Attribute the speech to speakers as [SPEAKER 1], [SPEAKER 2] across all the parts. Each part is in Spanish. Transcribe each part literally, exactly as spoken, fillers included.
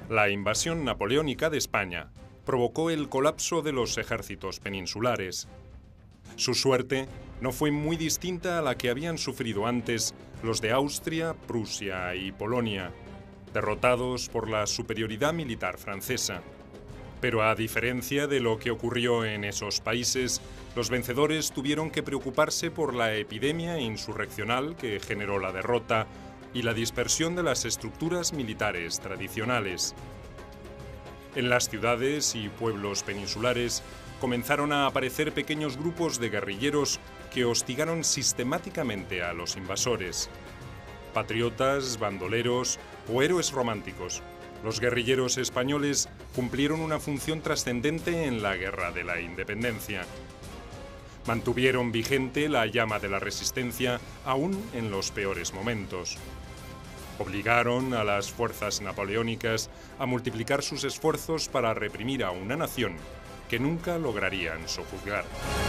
[SPEAKER 1] La invasión napoleónica de España provocó el colapso de los ejércitos peninsulares. Su suerte no fue muy distinta a la que habían sufrido antes los de Austria, Prusia y Polonia, derrotados por la superioridad militar francesa. Pero a diferencia de lo que ocurrió en esos países, los vencedores tuvieron que preocuparse por la epidemia insurreccional que generó la derrota y la dispersión de las estructuras militares tradicionales. En las ciudades y pueblos peninsulares comenzaron a aparecer pequeños grupos de guerrilleros que hostigaron sistemáticamente a los invasores. Patriotas, bandoleros o héroes románticos, los guerrilleros españoles cumplieron una función trascendente en la Guerra de la Independencia. Mantuvieron vigente la llama de la resistencia aún en los peores momentos. Obligaron a las fuerzas napoleónicas a multiplicar sus esfuerzos para reprimir a una nación que nunca lograrían sojuzgar.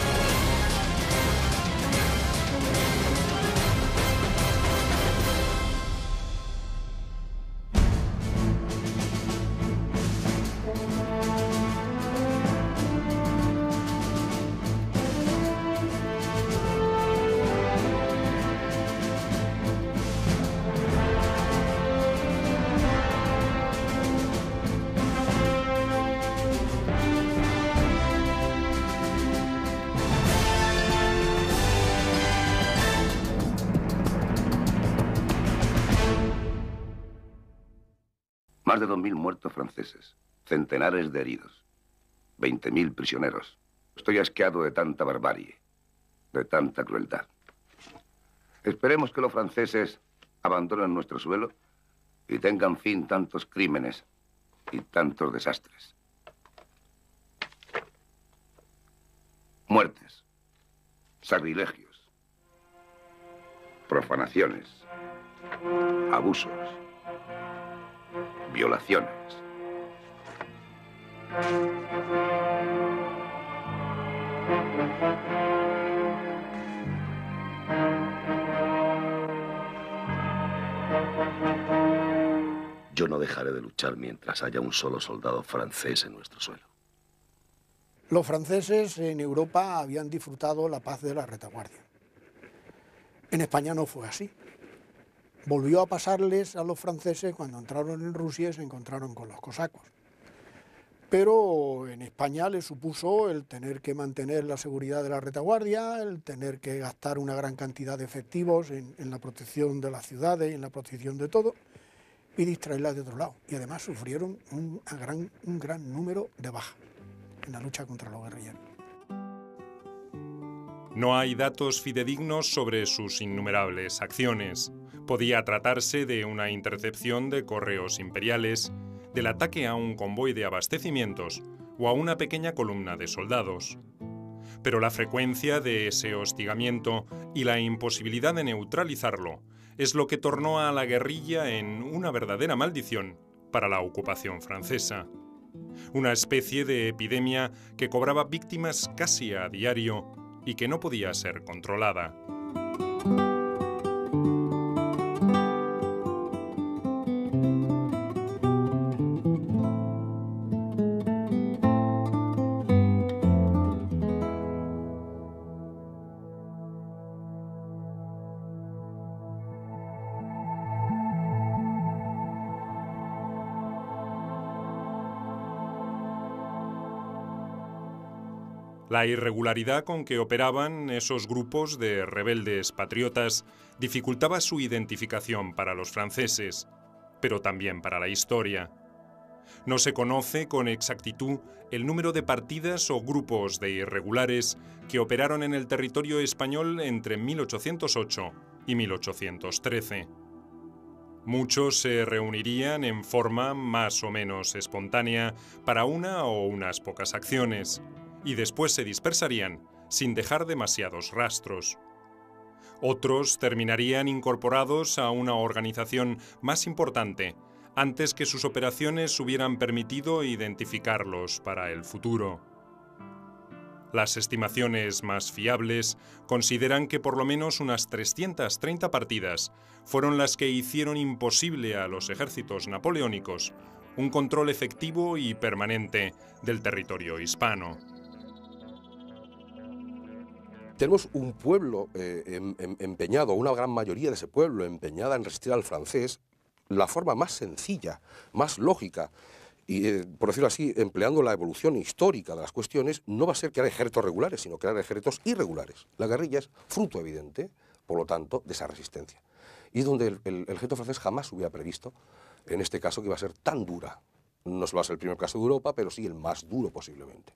[SPEAKER 2] Más de dos mil muertos franceses, centenares de heridos, veinte mil prisioneros. Estoy asqueado de tanta barbarie, de tanta crueldad. Esperemos que los franceses abandonen nuestro suelo y tengan fin tantos crímenes y tantos desastres. Muertes, sacrilegios, profanaciones, abusos, violaciones.
[SPEAKER 3] Yo no dejaré de luchar mientras haya un solo soldado francés en nuestro suelo.
[SPEAKER 4] Los franceses en Europa habían disfrutado la paz de la retaguardia. En España no fue así. Volvió a pasarles a los franceses cuando entraron en Rusia y se encontraron con los cosacos. Pero en España les supuso el tener que mantener la seguridad de la retaguardia, el tener que gastar una gran cantidad de efectivos en, en la protección de las ciudades y en la protección de todo, y distraerlas de otro lado. Y además sufrieron un gran, un gran número de bajas en la lucha contra los guerrilleros.
[SPEAKER 1] No hay datos fidedignos sobre sus innumerables acciones. Podía tratarse de una intercepción de correos imperiales, del ataque a un convoy de abastecimientos o a una pequeña columna de soldados. Pero la frecuencia de ese hostigamiento y la imposibilidad de neutralizarlo es lo que tornó a la guerrilla en una verdadera maldición para la ocupación francesa. Una especie de epidemia que cobraba víctimas casi a diario y que no podía ser controlada. La irregularidad con que operaban esos grupos de rebeldes patriotas dificultaba su identificación para los franceses, pero también para la historia. No se conoce con exactitud el número de partidas o grupos de irregulares que operaron en el territorio español entre mil ochocientos ocho y mil ochocientos trece. Muchos se reunirían en forma más o menos espontánea para una o unas pocas acciones, y después se dispersarían sin dejar demasiados rastros. Otros terminarían incorporados a una organización más importante antes que sus operaciones hubieran permitido identificarlos para el futuro. Las estimaciones más fiables consideran que por lo menos unas trescientas treinta partidas fueron las que hicieron imposible a los ejércitos napoleónicos un control efectivo y permanente del territorio hispano.
[SPEAKER 5] Tenemos un pueblo eh, em, em, empeñado, una gran mayoría de ese pueblo empeñada en resistir al francés. La forma más sencilla, más lógica, y eh, por decirlo así, empleando la evolución histórica de las cuestiones, no va a ser crear ejércitos regulares, sino crear ejércitos irregulares. La guerrilla es fruto evidente, por lo tanto, de esa resistencia. Y es donde el, el, el ejército francés jamás hubiera previsto, en este caso, que iba a ser tan dura. No va a ser el primer caso de Europa, pero sí el más duro posiblemente.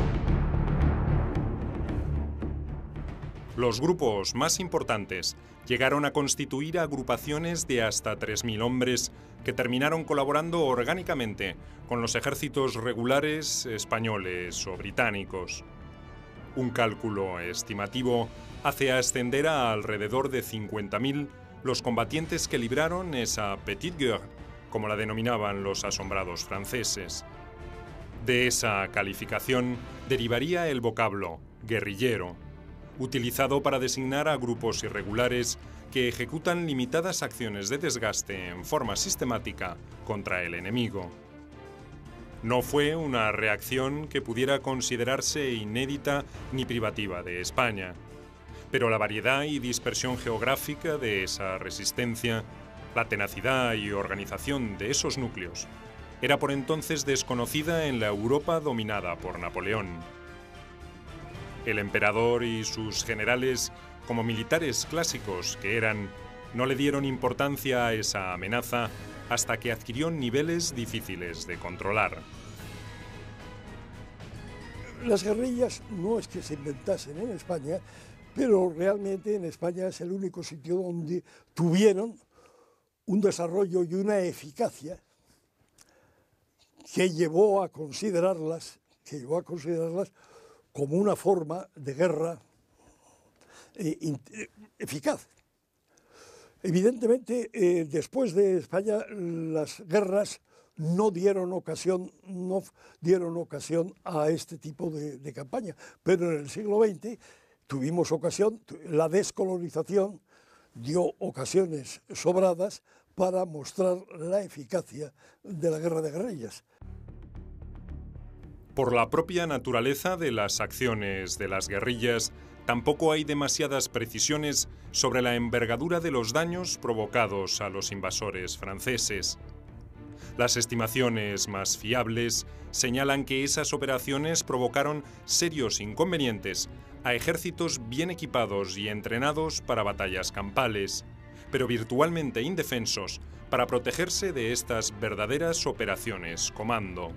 [SPEAKER 1] Los grupos más importantes llegaron a constituir agrupaciones de hasta tres mil hombres que terminaron colaborando orgánicamente con los ejércitos regulares españoles o británicos. Un cálculo estimativo hace ascender a alrededor de cincuenta mil los combatientes que libraron esa petite guerre, como la denominaban los asombrados franceses. De esa calificación derivaría el vocablo guerrillero, utilizado para designar a grupos irregulares que ejecutan limitadas acciones de desgaste en forma sistemática contra el enemigo. No fue una reacción que pudiera considerarse inédita ni privativa de España, pero la variedad y dispersión geográfica de esa resistencia, la tenacidad y organización de esos núcleos, era por entonces desconocida en la Europa dominada por Napoleón. El emperador y sus generales, como militares clásicos que eran, no le dieron importancia a esa amenaza hasta que adquirió niveles difíciles de controlar.
[SPEAKER 6] Las guerrillas no es que se inventasen en España, pero realmente en España es el único sitio donde tuvieron un desarrollo y una eficacia que llevó a considerarlas, que llevó a considerarlas como una forma de guerra eh, eh, eficaz. Evidentemente, eh, después de España, las guerras no dieron ocasión, no dieron ocasión a este tipo de, de campaña, pero en el siglo veinte tuvimos ocasión, la descolonización dio ocasiones sobradas para mostrar la eficacia de la guerra de guerrillas.
[SPEAKER 1] Por la propia naturaleza de las acciones de las guerrillas, tampoco hay demasiadas precisiones sobre la envergadura de los daños provocados a los invasores franceses. Las estimaciones más fiables señalan que esas operaciones provocaron serios inconvenientes a ejércitos bien equipados y entrenados para batallas campales, pero virtualmente indefensos para protegerse de estas verdaderas operaciones comando.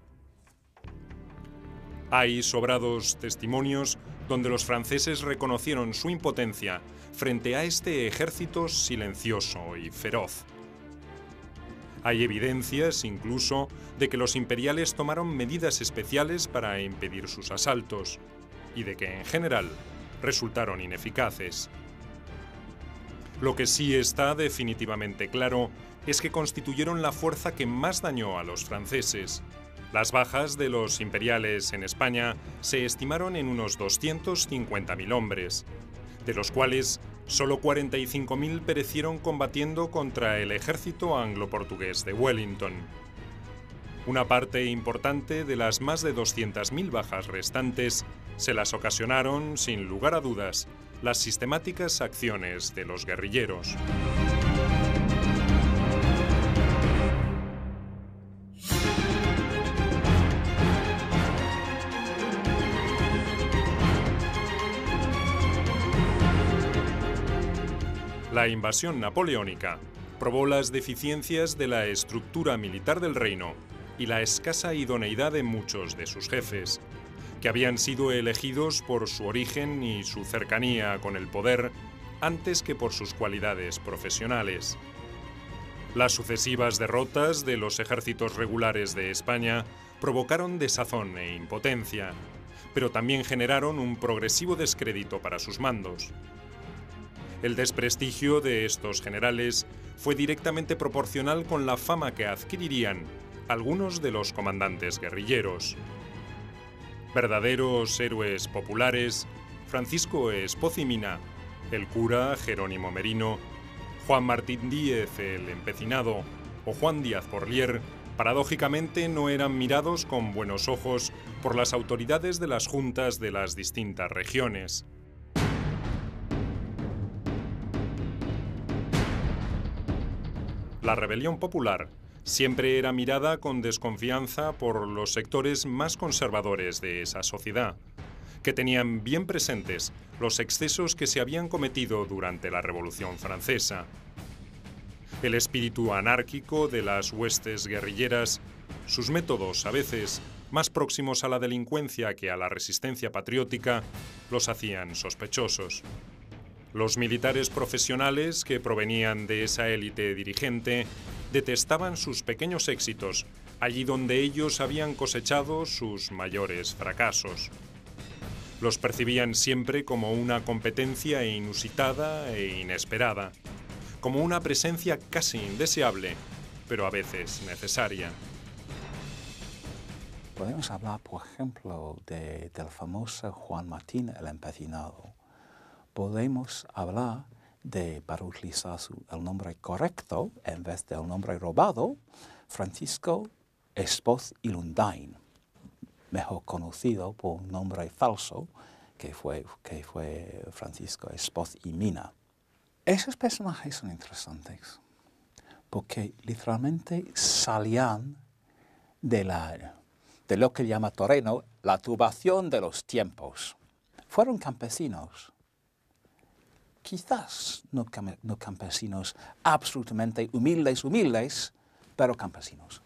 [SPEAKER 1] Hay sobrados testimonios donde los franceses reconocieron su impotencia frente a este ejército silencioso y feroz. Hay evidencias, incluso, de que los imperiales tomaron medidas especiales para impedir sus asaltos y de que, en general, resultaron ineficaces. Lo que sí está definitivamente claro es que constituyeron la fuerza que más dañó a los franceses. Las bajas de los imperiales en España se estimaron en unos doscientos cincuenta mil hombres, de los cuales solo cuarenta y cinco mil perecieron combatiendo contra el ejército anglo-portugués de Wellington. Una parte importante de las más de doscientas mil bajas restantes se las ocasionaron, sin lugar a dudas, las sistemáticas acciones de los guerrilleros. La invasión napoleónica probó las deficiencias de la estructura militar del reino y la escasa idoneidad de muchos de sus jefes, que habían sido elegidos por su origen y su cercanía con el poder antes que por sus cualidades profesionales. Las sucesivas derrotas de los ejércitos regulares de España provocaron desazón e impotencia, pero también generaron un progresivo descrédito para sus mandos. El desprestigio de estos generales fue directamente proporcional con la fama que adquirirían algunos de los comandantes guerrilleros. Verdaderos héroes populares, Francisco Espoz y Mina, el cura Jerónimo Merino, Juan Martín Díez el Empecinado o Juan Díaz Porlier Paradójicamente, no eran mirados con buenos ojos por las autoridades de las juntas de las distintas regiones. La rebelión popular siempre era mirada con desconfianza por los sectores más conservadores de esa sociedad, que tenían bien presentes los excesos que se habían cometido durante la Revolución Francesa. El espíritu anárquico de las huestes guerrilleras, sus métodos a veces más próximos a la delincuencia que a la resistencia patriótica, los hacían sospechosos. Los militares profesionales que provenían de esa élite dirigente detestaban sus pequeños éxitos, allí donde ellos habían cosechado sus mayores fracasos. Los percibían siempre como una competencia inusitada e inesperada, como una presencia casi indeseable, pero a veces necesaria.
[SPEAKER 7] Podemos hablar, por ejemplo, de, del famoso Juan Martín el Empecinado. Podemos hablar de, para utilizar su, el nombre correcto, en vez del nombre robado, Francisco Espoz y Lundain, mejor conocido por un nombre falso, que fue, que fue Francisco Espoz y Mina. Esos personajes son interesantes, porque literalmente salían de, la, de lo que llama Toreno la turbación de los tiempos. Fueron campesinos. Quizás no, no campesinos absolutamente humildes, humildes, pero campesinos.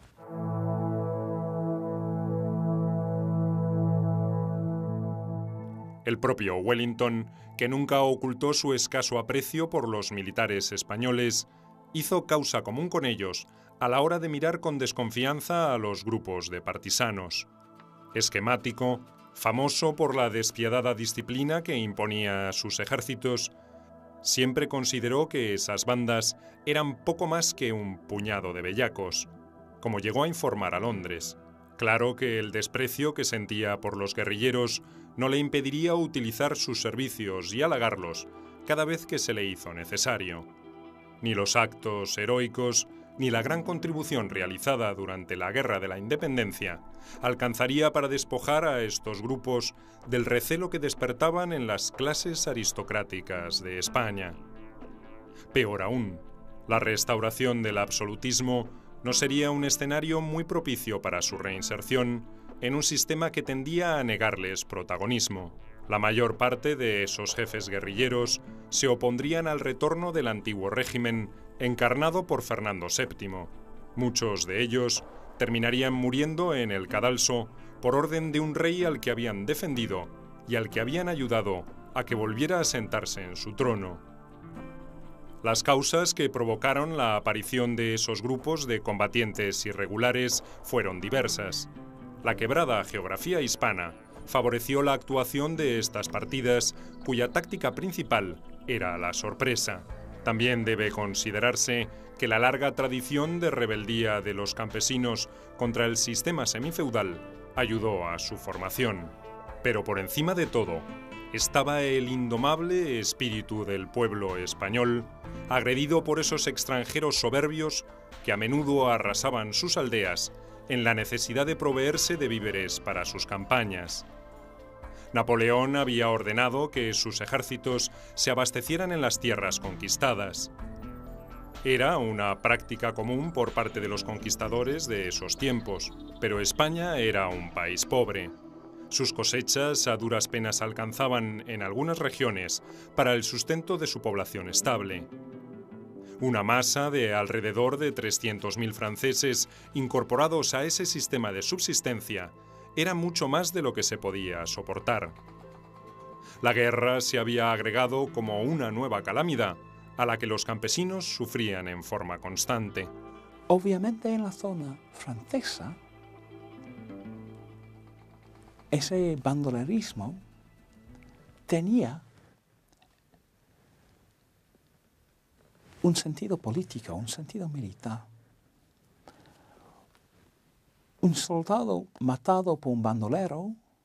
[SPEAKER 1] El propio Wellington, que nunca ocultó su escaso aprecio por los militares españoles, hizo causa común con ellos a la hora de mirar con desconfianza a los grupos de partisanos. Esquemático, famoso por la despiadada disciplina que imponía a sus ejércitos, siempre consideró que esas bandas eran poco más que un puñado de bellacos, como llegó a informar a Londres. Claro que el desprecio que sentía por los guerrilleros no le impediría utilizar sus servicios y halagarlos cada vez que se le hizo necesario. Ni los actos heroicos ni la gran contribución realizada durante la Guerra de la Independencia alcanzaría para despojar a estos grupos del recelo que despertaban en las clases aristocráticas de España. Peor aún, la restauración del absolutismo no sería un escenario muy propicio para su reinserción en un sistema que tendía a negarles protagonismo. La mayor parte de esos jefes guerrilleros se opondrían al retorno del antiguo régimen encarnado por Fernando séptimo. Muchos de ellos terminarían muriendo en el cadalso por orden de un rey al que habían defendido y al que habían ayudado a que volviera a sentarse en su trono. Las causas que provocaron la aparición de esos grupos de combatientes irregulares fueron diversas. La quebrada geografía hispana favoreció la actuación de estas partidas, cuya táctica principal era la sorpresa. También debe considerarse que la larga tradición de rebeldía de los campesinos contra el sistema semifeudal ayudó a su formación. Pero por encima de todo, estaba el indomable espíritu del pueblo español, agredido por esos extranjeros soberbios que a menudo arrasaban sus aldeas en la necesidad de proveerse de víveres para sus campañas. Napoleón había ordenado que sus ejércitos se abastecieran en las tierras conquistadas. Era una práctica común por parte de los conquistadores de esos tiempos, pero España era un país pobre. Sus cosechas a duras penas alcanzaban en algunas regiones para el sustento de su población estable. Una masa de alrededor de trescientos mil franceses incorporados a ese sistema de subsistencia era mucho más de lo que se podía soportar. La guerra se había agregado como una nueva calamidad a la que los campesinos sufrían en forma constante.
[SPEAKER 7] Obviamente en la zona francesa, ese bandolerismo tenía un sentido político, un sentido militar. Un soldado matado por un bandolero,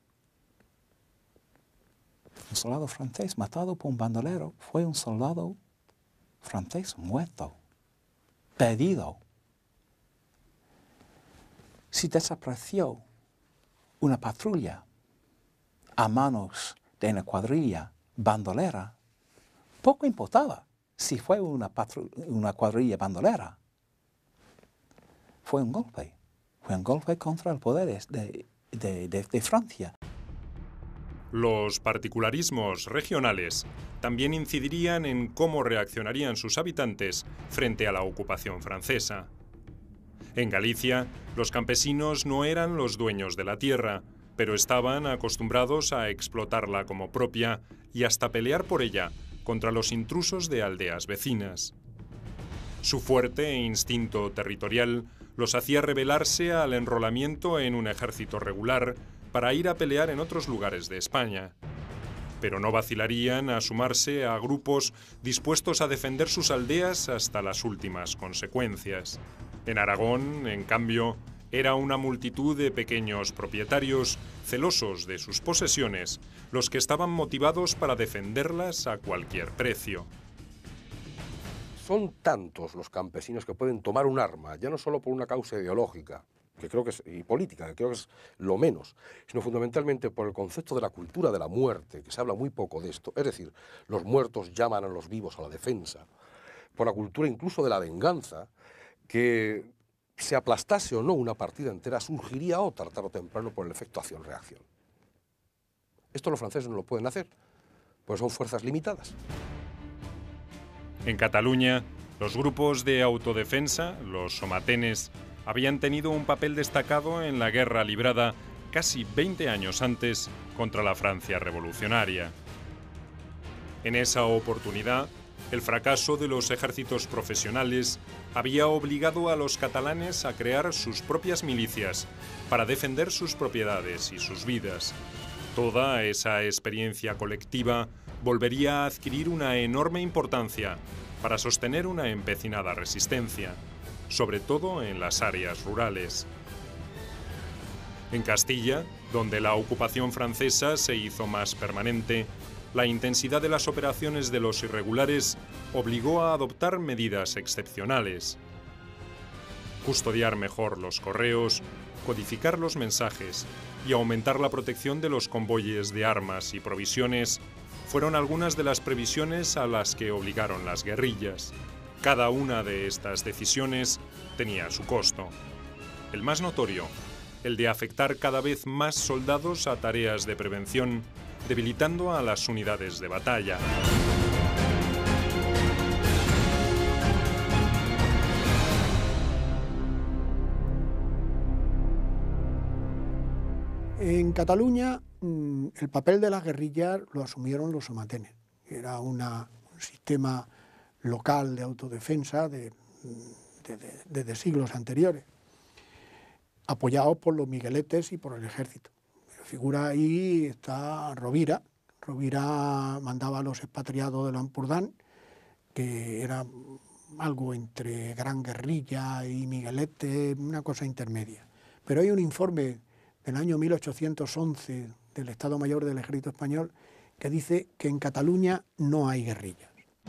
[SPEAKER 7] un soldado francés matado por un bandolero, fue un soldado francés muerto, perdido. si desapareció una patrulla a manos de una cuadrilla bandolera, poco importaba si fue una, una cuadrilla bandolera. Fue un golpe, fue un golpe contra el poder de, de, de, de Francia.
[SPEAKER 1] Los particularismos regionales también incidirían en cómo reaccionarían sus habitantes frente a la ocupación francesa. En Galicia, los campesinos no eran los dueños de la tierra, pero estaban acostumbrados a explotarla como propia y hasta pelear por ella contra los intrusos de aldeas vecinas. Su fuerte instinto territorial los hacía rebelarse al enrolamiento en un ejército regular para ir a pelear en otros lugares de España. Pero no vacilarían a sumarse a grupos dispuestos a defender sus aldeas hasta las últimas consecuencias. En Aragón, en cambio, era una multitud de pequeños propietarios celosos de sus posesiones los que estaban motivados para defenderlas a cualquier precio.
[SPEAKER 5] Son tantos los campesinos que pueden tomar un arma, ya no solo por una causa ideológica, que creo que es, y política, que creo que es lo menos, sino fundamentalmente por el concepto de la cultura de la muerte, que se habla muy poco de esto, es decir, los muertos llaman a los vivos a la defensa, por la cultura incluso de la venganza, que se aplastase o no una partida entera, surgiría otra tarde o temprano por el efecto acción-reacción. Esto los franceses no lo pueden hacer, pues son fuerzas limitadas.
[SPEAKER 1] En Cataluña, los grupos de autodefensa, los somatenes, habían tenido un papel destacado en la guerra librada casi veinte años antes contra la Francia revolucionaria. En esa oportunidad, el fracaso de los ejércitos profesionales había obligado a los catalanes a crear sus propias milicias para defender sus propiedades y sus vidas. Toda esa experiencia colectiva volvería a adquirir una enorme importancia para sostener una empecinada resistencia, sobre todo en las áreas rurales. En Castilla, donde la ocupación francesa se hizo más permanente, la intensidad de las operaciones de los irregulares obligó a adoptar medidas excepcionales. Custodiar mejor los correos, codificar los mensajes y aumentar la protección de los convoyes de armas y provisiones fueron algunas de las previsiones a las que obligaron las guerrillas. Cada una de estas decisiones tenía su costo. El más notorio, el de afectar cada vez más soldados a tareas de prevención, debilitando a las unidades de batalla.
[SPEAKER 4] En Cataluña, el papel de las guerrillas lo asumieron los somatenes. Era una, un sistema local de autodefensa de, de, de, desde siglos anteriores, apoyados por los migueletes y por el ejército. Figura ahí está Rovira. Rovira mandaba a los expatriados de Lampurdán, que era algo entre gran guerrilla y miguelete, una cosa intermedia. Pero hay un informe del año mil ochocientos once del Estado Mayor del Ejército Español que dice que en Cataluña no hay guerrillas.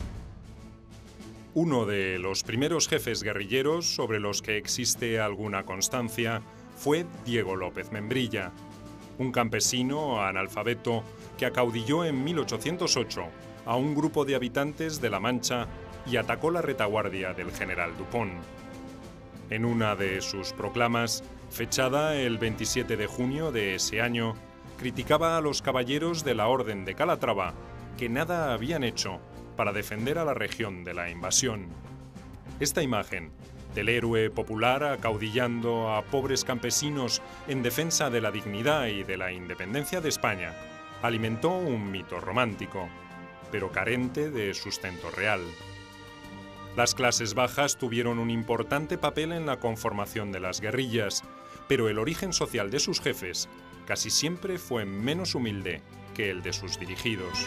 [SPEAKER 1] Uno de los primeros jefes guerrilleros sobre los que existe alguna constancia fue Diego López Membrilla, un campesino analfabeto que acaudilló en mil ochocientos ocho a un grupo de habitantes de La Mancha y atacó la retaguardia del general Dupont. En una de sus proclamas, fechada el veintisiete de junio de ese año, criticaba a los caballeros de la Orden de Calatrava que nada habían hecho para defender a la región de la invasión. Esta imagen del héroe popular acaudillando a pobres campesinos en defensa de la dignidad y de la independencia de España alimentó un mito romántico, pero carente de sustento real. Las clases bajas tuvieron un importante papel en la conformación de las guerrillas, pero el origen social de sus jefes casi siempre fue menos humilde que el de sus dirigidos.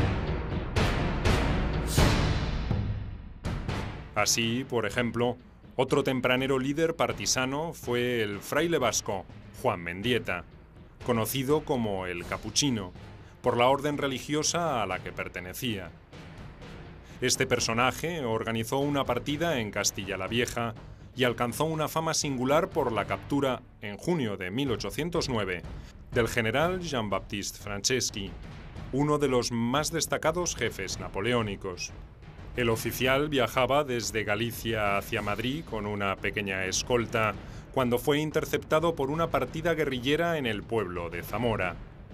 [SPEAKER 1] Así, por ejemplo, Otro tempranero líder partisano fue el fraile vasco Juan Mendieta, conocido como el Capuchino, por la orden religiosa a la que pertenecía. Este personaje organizó una partida en Castilla la Vieja y alcanzó una fama singular por la captura, en junio de mil ochocientos nueve, del general Jean-Baptiste Franceschi, uno de los más destacados jefes napoleónicos. El oficial viajaba desde Galicia hacia Madrid con una pequeña escolta cuando fue interceptado por una partida guerrillera en el pueblo de Zamora.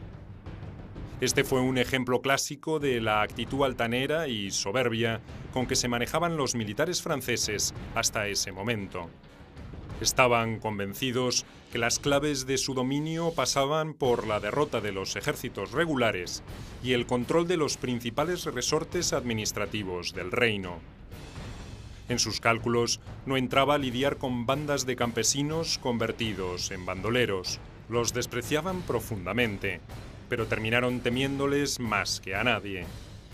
[SPEAKER 1] Este fue un ejemplo clásico de la actitud altanera y soberbia con que se manejaban los militares franceses hasta ese momento. Estaban convencidos que las claves de su dominio pasaban por la derrota de los ejércitos regulares y el control de los principales resortes administrativos del reino. En sus cálculos no entraba lidiar con bandas de campesinos convertidos en bandoleros. Los despreciaban profundamente, pero terminaron temiéndoles más que a nadie.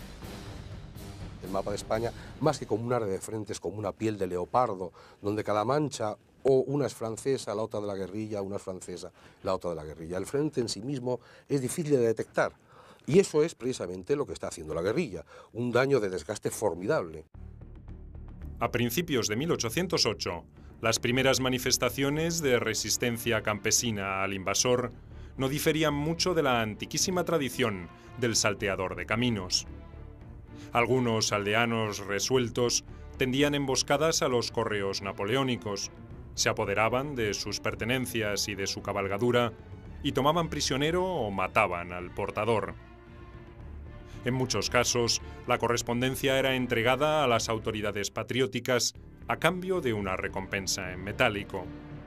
[SPEAKER 5] El mapa de España, más que como un área de frentes, como una piel de leopardo, donde cada mancha o una es francesa, la otra de la guerrilla, una es francesa, la otra de la guerrilla. El frente en sí mismo es difícil de detectar y eso es precisamente lo que está haciendo la guerrilla, un daño de desgaste formidable.
[SPEAKER 1] A principios de mil ochocientos ocho, las primeras manifestaciones de resistencia campesina al invasor no diferían mucho de la antiquísima tradición del salteador de caminos. Algunos aldeanos resueltos tendían emboscadas a los correos napoleónicos, se apoderaban de sus pertenencias y de su cabalgadura y tomaban prisionero o mataban al portador. En muchos casos, la correspondencia era entregada a las autoridades patrióticas a cambio de una recompensa en metálico.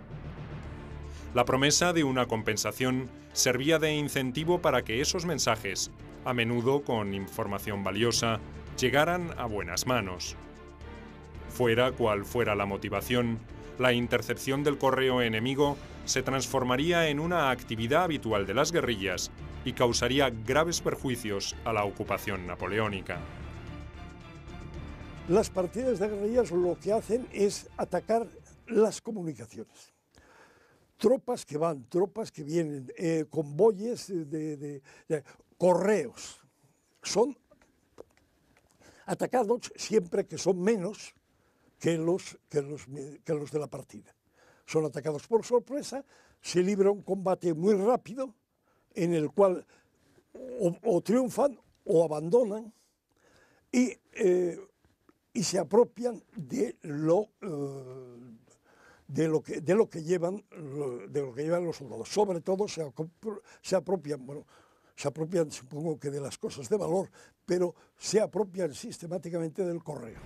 [SPEAKER 1] La promesa de una compensación servía de incentivo para que esos mensajes, a menudo con información valiosa, llegaran a buenas manos. Fuera cual fuera la motivación, la intercepción del correo enemigo se transformaría en una actividad habitual de las guerrillas y causaría graves perjuicios a la ocupación napoleónica.
[SPEAKER 6] Las partidas de guerrillas lo que hacen es atacar las comunicaciones. Tropas que van, tropas que vienen, eh, convoyes de, de, de correos. Son atacados siempre que son menos que los, que los, que los de la partida. Son atacados por sorpresa, se libra un combate muy rápido en el cual o, o triunfan o abandonan y, eh, y se apropian de lo, eh, de, lo que, de, lo que llevan, de lo que llevan los soldados. Sobre todo se, se apropian, bueno, se apropian supongo que de las cosas de valor, pero se apropian sistemáticamente del correo.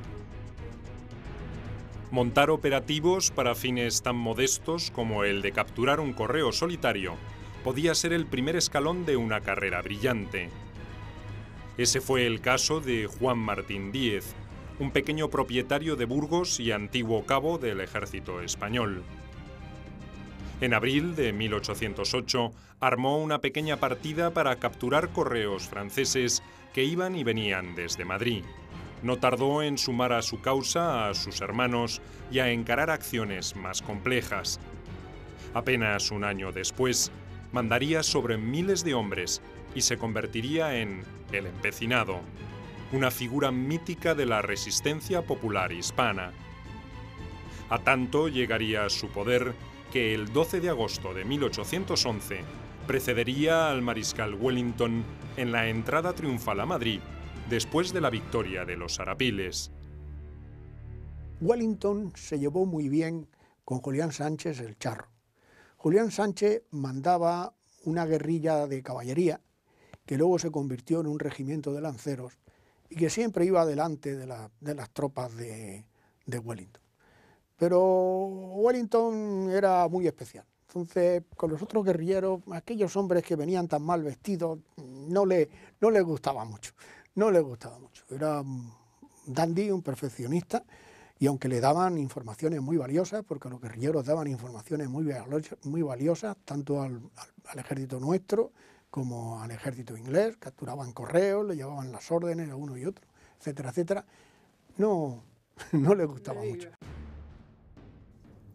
[SPEAKER 1] Montar operativos para fines tan modestos como el de capturar un correo solitario podía ser el primer escalón de una carrera brillante. Ese fue el caso de Juan Martín Díez, un pequeño propietario de Burgos y antiguo cabo del ejército español. En abril de mil ochocientos ocho armó una pequeña partida para capturar correos franceses que iban y venían desde Madrid. No tardó en sumar a su causa a sus hermanos y a encarar acciones más complejas. Apenas un año después, mandaría sobre miles de hombres y se convertiría en el Empecinado, una figura mítica de la resistencia popular hispana. A tanto llegaría su poder que el doce de agosto de mil ochocientos once precedería al mariscal Wellington en la entrada triunfal a Madrid después de la victoria de los Arapiles.
[SPEAKER 4] Wellington se llevó muy bien con Julián Sánchez el Charro. Julián Sánchez mandaba una guerrilla de caballería que luego se convirtió en un regimiento de lanceros y que siempre iba delante de, la, de las tropas de, de Wellington. Pero Wellington era muy especial. Entonces, con los otros guerrilleros, aquellos hombres que venían tan mal vestidos, no le, no les gustaba mucho. No le gustaba mucho. Era un dandy, un perfeccionista, y aunque le daban informaciones muy valiosas, porque los guerrilleros daban informaciones muy valiosas, muy valiosas tanto al, al, al ejército nuestro como al ejército inglés, capturaban correos, le llevaban las órdenes a uno y otro, etcétera, etcétera, no, no le gustaba mucho.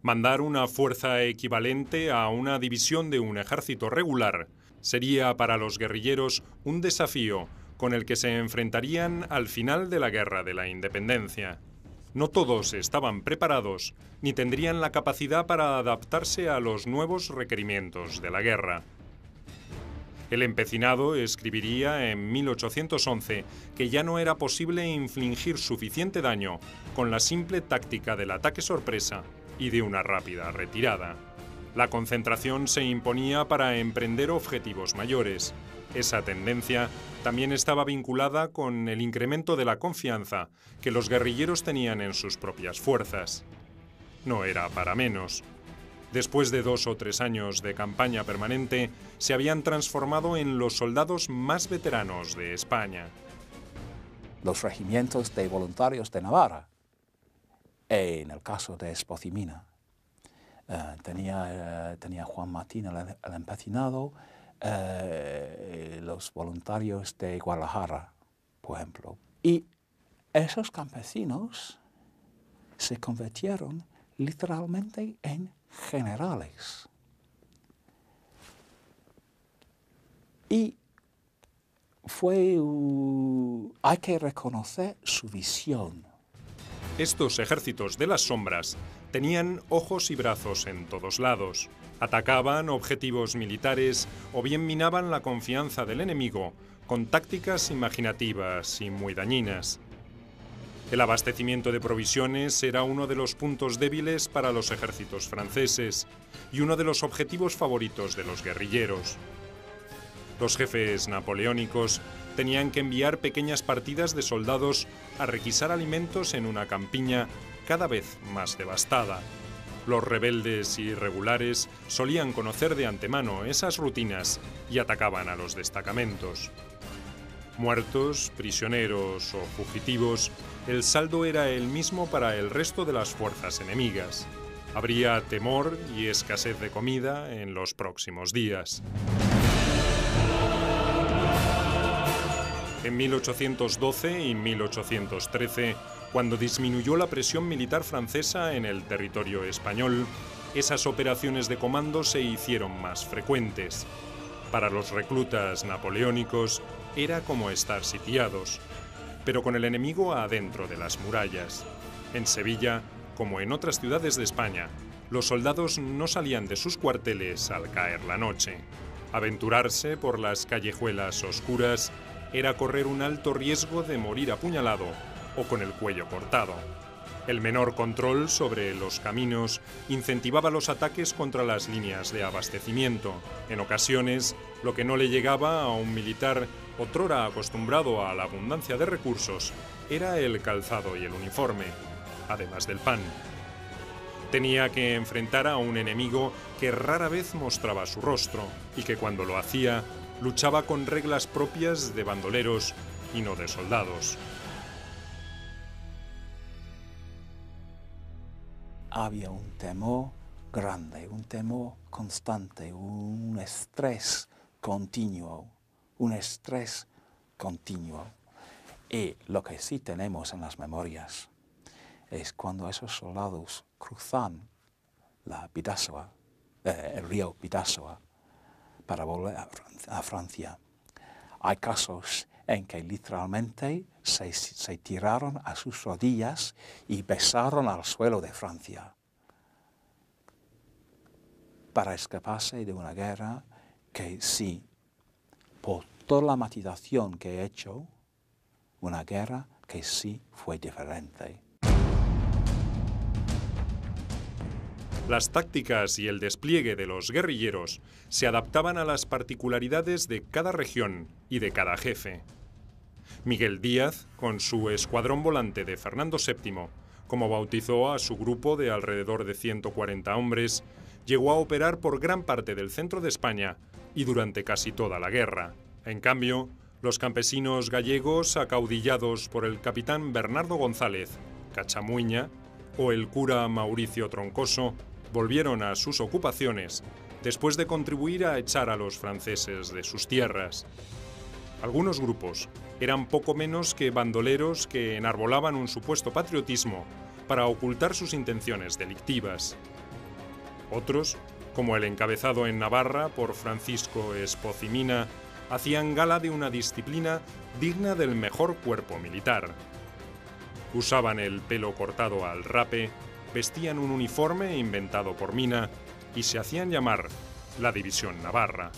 [SPEAKER 1] Mandar una fuerza equivalente a una división de un ejército regular sería para los guerrilleros un desafío con el que se enfrentarían al final de la Guerra de la Independencia. No todos estaban preparados ni tendrían la capacidad para adaptarse a los nuevos requerimientos de la guerra. El empecinado escribiría en mil ochocientos once que ya no era posible infligir suficiente daño con la simple táctica del ataque sorpresa y de una rápida retirada. La concentración se imponía para emprender objetivos mayores. Esa tendencia también estaba vinculada con el incremento de la confianza que los guerrilleros tenían en sus propias fuerzas. No era para menos. Después de dos o tres años de campaña permanente, se habían transformado en los soldados más veteranos de España.
[SPEAKER 7] Los regimientos de voluntarios de Navarra, en el caso de Espocimina, eh, tenía, eh, tenía Juan Martín el, el empecinado, eh, los voluntarios de Guadalajara, por ejemplo. Y esos campesinos se convirtieron literalmente en generales. Y fue, uh, hay que reconocer su visión.
[SPEAKER 1] Estos ejércitos de las sombras tenían ojos y brazos en todos lados. Atacaban objetivos militares o bien minaban la confianza del enemigo con tácticas imaginativas y muy dañinas. El abastecimiento de provisiones era uno de los puntos débiles para los ejércitos franceses y uno de los objetivos favoritos de los guerrilleros. Los jefes napoleónicos tenían que enviar pequeñas partidas de soldados a requisar alimentos en una campiña cada vez más devastada. Los rebeldes irregulares solían conocer de antemano esas rutinas y atacaban a los destacamentos. Muertos, prisioneros o fugitivos, el saldo era el mismo para el resto de las fuerzas enemigas. Habría temor y escasez de comida en los próximos días. En mil ochocientos doce y mil ochocientos trece, cuando disminuyó la presión militar francesa en el territorio español, esas operaciones de comando se hicieron más frecuentes. Para los reclutas napoleónicos era como estar sitiados, pero con el enemigo adentro de las murallas. En Sevilla, como en otras ciudades de España, los soldados no salían de sus cuarteles al caer la noche. Aventurarse por las callejuelas oscuras era correr un alto riesgo de morir apuñalado o con el cuello cortado. El menor control sobre los caminos incentivaba los ataques contra las líneas de abastecimiento. En ocasiones, lo que no le llegaba a un militar otrora acostumbrado a la abundancia de recursos era el calzado y el uniforme, además del pan. Tenía que enfrentar a un enemigo que rara vez mostraba su rostro y que cuando lo hacía luchaba con reglas propias de bandoleros y no de soldados.
[SPEAKER 7] Había un temor grande, un temor constante, un estrés continuo, un estrés continuo. Y lo que sí tenemos en las memorias es cuando esos soldados cruzan la Bidasoa, eh, el río Bidasoa, para volver a, a Francia. Hay casos en que literalmente se, se tiraron a sus rodillas y besaron al suelo de Francia para escaparse de una guerra que sí, por toda la matización que he hecho, una guerra que sí fue diferente.
[SPEAKER 1] Las tácticas y el despliegue de los guerrilleros se adaptaban a las particularidades de cada región y de cada jefe. Miguel Díaz, con su escuadrón volante de Fernando séptimo, como bautizó a su grupo de alrededor de ciento cuarenta hombres, llegó a operar por gran parte del centro de España y durante casi toda la guerra. En cambio, los campesinos gallegos, acaudillados por el capitán Bernardo González, Cachamuiña, o el cura Mauricio Troncoso, volvieron a sus ocupaciones después de contribuir a echar a los franceses de sus tierras. Algunos grupos eran poco menos que bandoleros que enarbolaban un supuesto patriotismo para ocultar sus intenciones delictivas. Otros, como el encabezado en Navarra por Francisco Espozimina, hacían gala de una disciplina digna del mejor cuerpo militar. Usaban el pelo cortado al rape, vestían un uniforme inventado por Mina y se hacían llamar la División Navarra.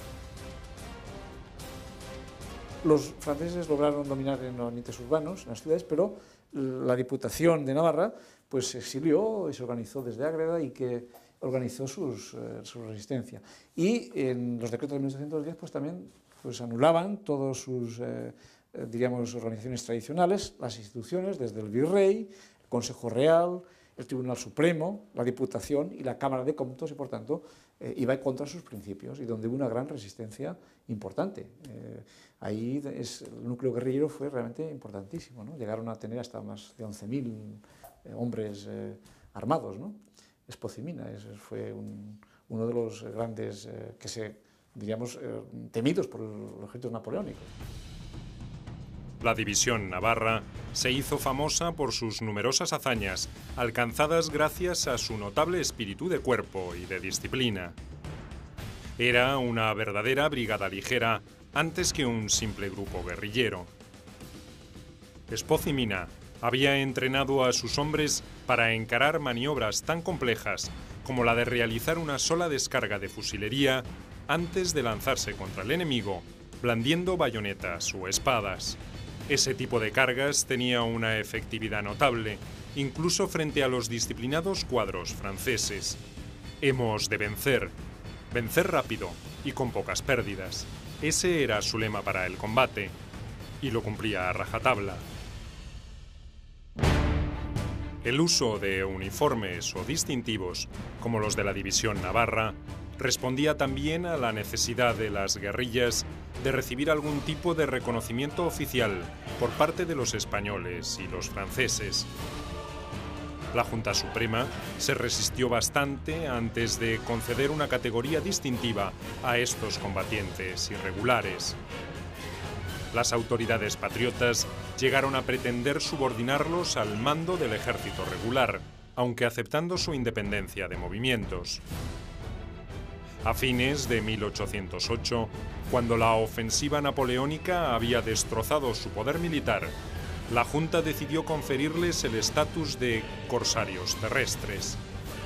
[SPEAKER 8] Los franceses lograron dominar en los límites urbanos, en las ciudades, pero la Diputación de Navarra pues, se exilió y se organizó desde Ágreda y que organizó sus, eh, su resistencia. Y en los decretos de mil ochocientos diez pues, también pues, anulaban todas sus eh, eh, diríamos, organizaciones tradicionales, las instituciones, desde el Virrey, el Consejo Real, el Tribunal Supremo, la Diputación y la Cámara de Cómputos, y por tanto eh, iba en contra de sus principios, y donde hubo una gran resistencia importante. Eh, ahí es, el núcleo guerrillero fue realmente importantísimo, ¿no? Llegaron a tener hasta más de once mil eh, hombres eh, armados, ¿no? Espozimina es, fue un, uno de los grandes eh, que se, diríamos, eh, temidos por los ejércitos napoleónicos.
[SPEAKER 1] La División Navarra se hizo famosa por sus numerosas hazañas, alcanzadas gracias a su notable espíritu de cuerpo y de disciplina. Era una verdadera brigada ligera antes que un simple grupo guerrillero. Espozimina había entrenado a sus hombres para encarar maniobras tan complejas como la de realizar una sola descarga de fusilería antes de lanzarse contra el enemigo, blandiendo bayonetas o espadas. Ese tipo de cargas tenía una efectividad notable, incluso frente a los disciplinados cuadros franceses. Hemos de vencer, vencer rápido y con pocas pérdidas. Ese era su lema para el combate, y lo cumplía a rajatabla. El uso de uniformes o distintivos, como los de la División Navarra, respondía también a la necesidad de las guerrillas de recibir algún tipo de reconocimiento oficial por parte de los españoles y los franceses. La Junta Suprema se resistió bastante antes de conceder una categoría distintiva a estos combatientes irregulares. Las autoridades patriotas llegaron a pretender subordinarlos al mando del ejército regular, aunque aceptando su independencia de movimientos. A fines de mil ochocientos ocho, cuando la ofensiva napoleónica había destrozado su poder militar, la Junta decidió conferirles el estatus de corsarios terrestres.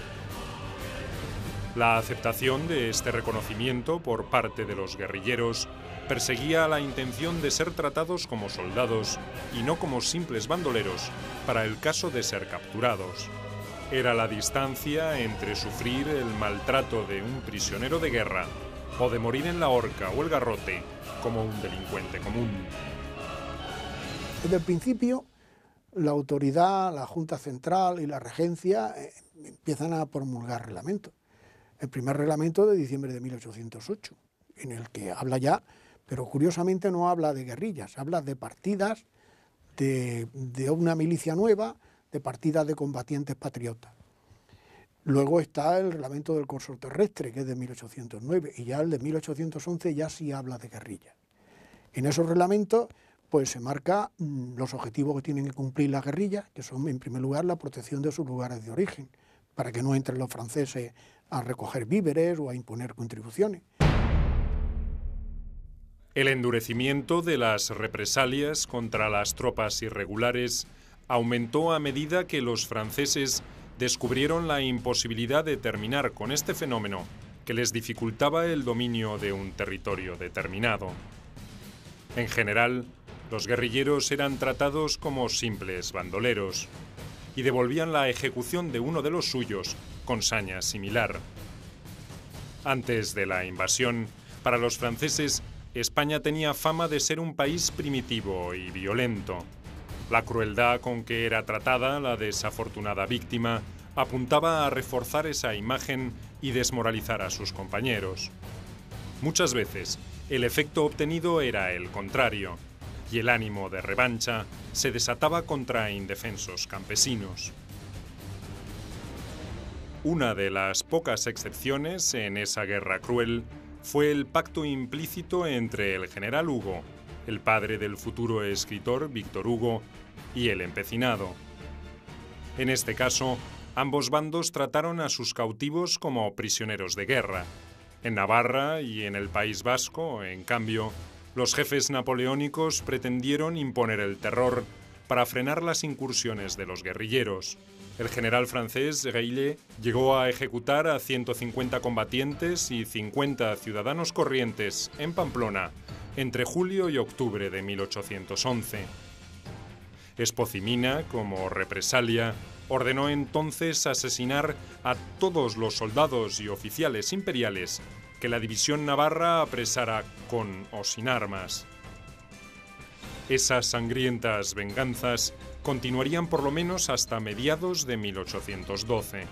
[SPEAKER 1] La aceptación de este reconocimiento por parte de los guerrilleros perseguía la intención de ser tratados como soldados y no como simples bandoleros para el caso de ser capturados. Era la distancia entre sufrir el maltrato de un prisionero de guerra o de morir en la horca o el garrote como un delincuente común.
[SPEAKER 4] Desde el principio, la autoridad, la Junta Central y la Regencia eh, empiezan a promulgar reglamentos. El primer reglamento de diciembre de mil ochocientos ocho, en el que habla ya, pero curiosamente no habla de guerrillas, habla de partidas, de, de una milicia nueva, de partidas de combatientes patriotas. Luego está el reglamento del corso terrestre, que es de mil ochocientos nueve, y ya el de mil ochocientos once ya sí habla de guerrillas. En esos reglamentos pues se marca mmm, los objetivos que tienen que cumplir las guerrillas, que son en primer lugar la protección de sus lugares de origen, para que no entren los franceses a recoger víveres o a imponer contribuciones.
[SPEAKER 1] El endurecimiento de las represalias contra las tropas irregulares aumentó a medida que los franceses descubrieron la imposibilidad de terminar con este fenómeno que les dificultaba el dominio de un territorio determinado. En general, los guerrilleros eran tratados como simples bandoleros y devolvían la ejecución de uno de los suyos con saña similar. Antes de la invasión, para los franceses, España tenía fama de ser un país primitivo y violento. La crueldad con que era tratada la desafortunada víctima apuntaba a reforzar esa imagen y desmoralizar a sus compañeros. Muchas veces, el efecto obtenido era el contrario, y el ánimo de revancha se desataba contra indefensos campesinos. Una de las pocas excepciones en esa guerra cruel fue el pacto implícito entre el general Hugo, el padre del futuro escritor Víctor Hugo, y el empecinado. En este caso, ambos bandos trataron a sus cautivos como prisioneros de guerra. En Navarra y en el País Vasco, en cambio, los jefes napoleónicos pretendieron imponer el terror para frenar las incursiones de los guerrilleros. El general francés Reilly llegó a ejecutar a ciento cincuenta combatientes y cincuenta ciudadanos corrientes en Pamplona entre julio y octubre de mil ochocientos once. Espozimina, como represalia, ordenó entonces asesinar a todos los soldados y oficiales imperiales que la división navarra apresara con o sin armas. Esas sangrientas venganzas continuarían por lo menos hasta mediados de mil ochocientos doce.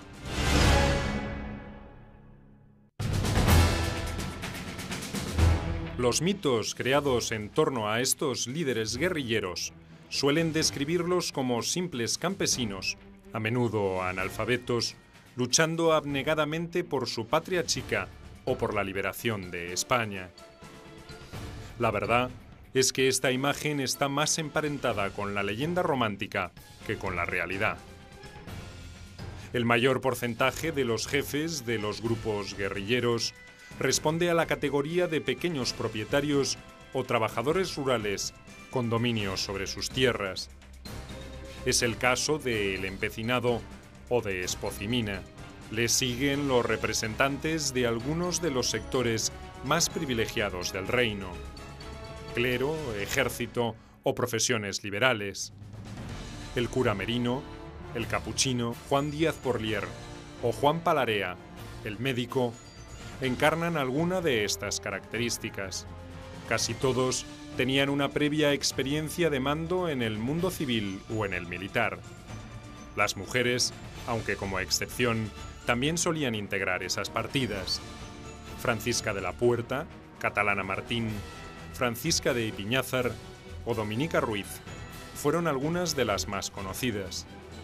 [SPEAKER 1] Los mitos creados en torno a estos líderes guerrilleros suelen describirlos como simples campesinos, a menudo analfabetos, luchando abnegadamente por su patria chica o por la liberación de España. La verdad es que esta imagen está más emparentada con la leyenda romántica que con la realidad. El mayor porcentaje de los jefes de los grupos guerrilleros responde a la categoría de pequeños propietarios o trabajadores rurales con dominio sobre sus tierras. Es el caso de El Empecinado o de Espozimina. Le siguen los representantes de algunos de los sectores más privilegiados del reino: clero, ejército o profesiones liberales. El cura Merino, el capuchino, Juan Díaz Porlier o Juan Palarea, el médico, encarnan alguna de estas características. Casi todos tenían una previa experiencia de mando en el mundo civil o en el militar. Las mujeres, aunque como excepción, también solían integrar esas partidas. Francisca de la Puerta, Catalana Martín, Francisca de Ipiñázar o Dominica Ruiz fueron algunas de las más conocidas.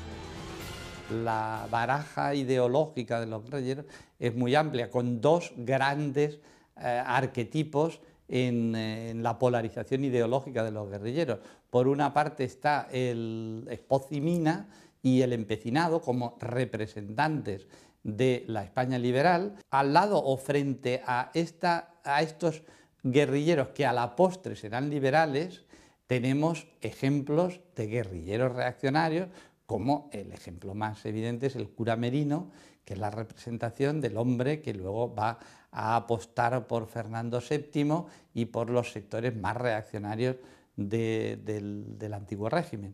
[SPEAKER 9] La baraja ideológica de los guerrilleros es muy amplia, con dos grandes eh, arquetipos en, eh, en la polarización ideológica de los guerrilleros. Por una parte está el Espozimina y el Empecinado como representantes de la España liberal, al lado o frente a, esta, a estos guerrilleros que a la postre serán liberales, tenemos ejemplos de guerrilleros reaccionarios, como el ejemplo más evidente es el cura Merino, que es la representación del hombre que luego va a apostar por Fernando séptimo y por los sectores más reaccionarios de, del, del antiguo régimen.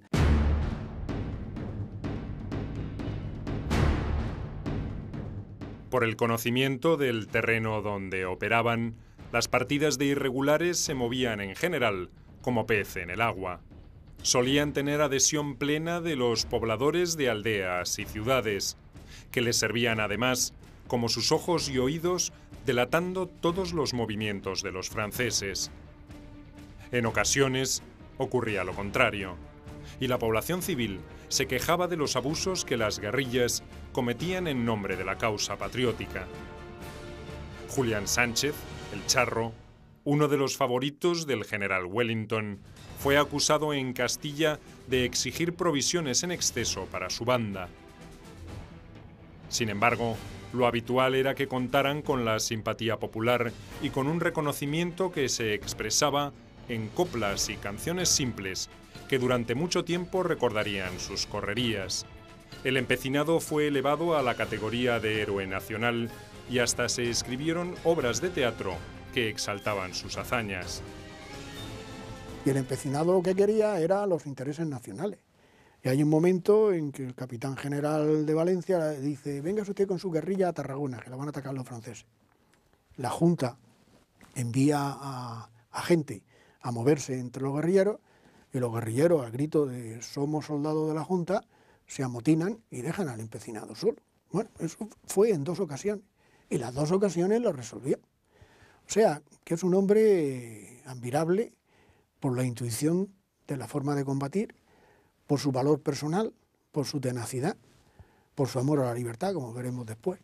[SPEAKER 1] Por el conocimiento del terreno donde operaban, las partidas de irregulares se movían en general como pez en el agua. Solían tener adhesión plena de los pobladores de aldeas y ciudades, que les servían además como sus ojos y oídos, delatando todos los movimientos de los franceses. En ocasiones ocurría lo contrario, y la población civil se quejaba de los abusos que las guerrillas cometían en nombre de la causa patriótica. Julián Sánchez, el Charro, uno de los favoritos del general Wellington, fue acusado en Castilla de exigir provisiones en exceso para su banda. Sin embargo, lo habitual era que contaran con la simpatía popular y con un reconocimiento que se expresaba en coplas y canciones simples que durante mucho tiempo recordarían sus correrías. El Empecinado fue elevado a la categoría de héroe nacional y hasta se escribieron obras de teatro que exaltaban sus hazañas.
[SPEAKER 4] Y el Empecinado lo que quería era los intereses nacionales. Y hay un momento en que el capitán general de Valencia dice: venga usted con su guerrilla a Tarragona, que la van a atacar los franceses. La Junta envía a, a gente a moverse entre los guerrilleros, y los guerrilleros, al grito de somos soldados de la Junta, se amotinan y dejan al Empecinado solo. Bueno, eso fue en dos ocasiones, y las dos ocasiones lo resolvió. O sea, que es un hombre admirable por la intuición de la forma de combatir, por su valor personal, por su tenacidad, por su amor a la libertad, como veremos después.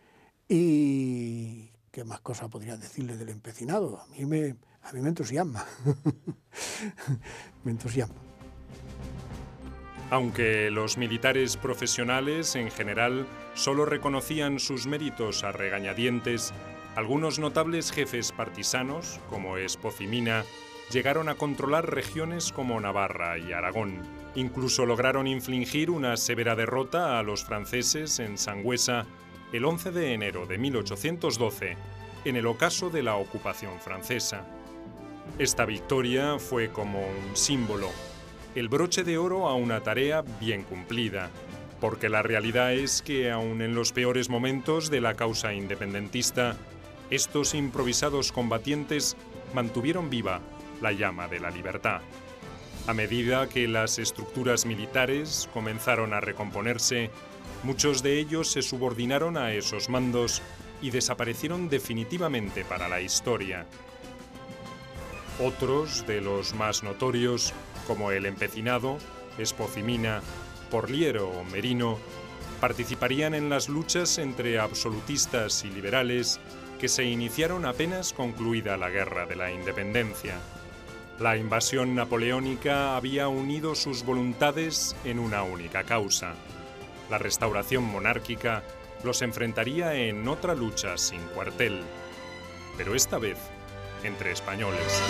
[SPEAKER 4] Y qué más cosas podría decirle del Empecinado. A mí me, a mí me entusiasma. Me entusiasma.
[SPEAKER 1] Aunque los militares profesionales en general solo reconocían sus méritos a regañadientes, algunos notables jefes partisanos, como Espozimina, llegaron a controlar regiones como Navarra y Aragón. Incluso lograron infligir una severa derrota a los franceses en Sangüesa el once de enero de mil ochocientos doce, en el ocaso de la ocupación francesa. Esta victoria fue como un símbolo, el broche de oro a una tarea bien cumplida, porque la realidad es que aun en los peores momentos de la causa independentista, estos improvisados combatientes mantuvieron viva la llama de la libertad. A medida que las estructuras militares comenzaron a recomponerse, muchos de ellos se subordinaron a esos mandos y desaparecieron definitivamente para la historia. Otros de los más notorios, como el Empecinado, Espozimina, Porliero o Merino, participarían en las luchas entre absolutistas y liberales que se iniciaron apenas concluida la Guerra de la Independencia. La invasión napoleónica había unido sus voluntades en una única causa. La restauración monárquica los enfrentaría en otra lucha sin cuartel, pero esta vez entre españoles.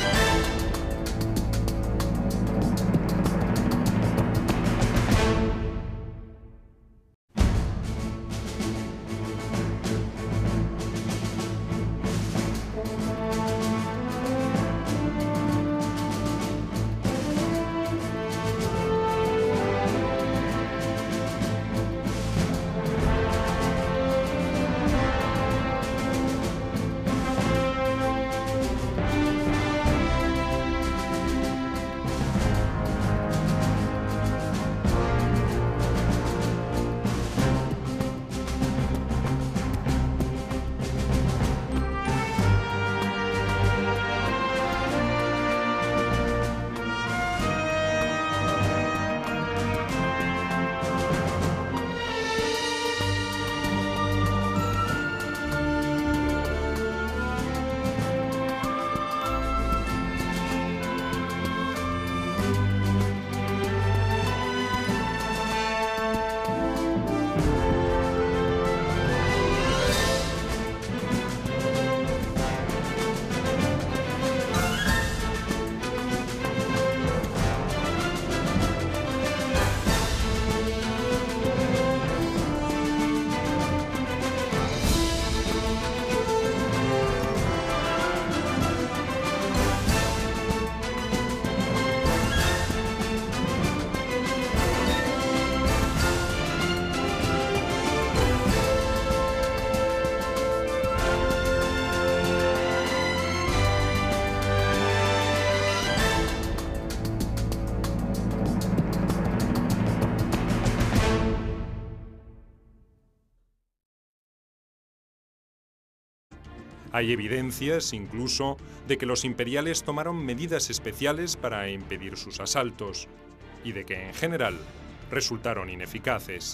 [SPEAKER 1] Hay evidencias, incluso, de que los imperiales tomaron medidas especiales para impedir sus asaltos y de que, en general, resultaron ineficaces.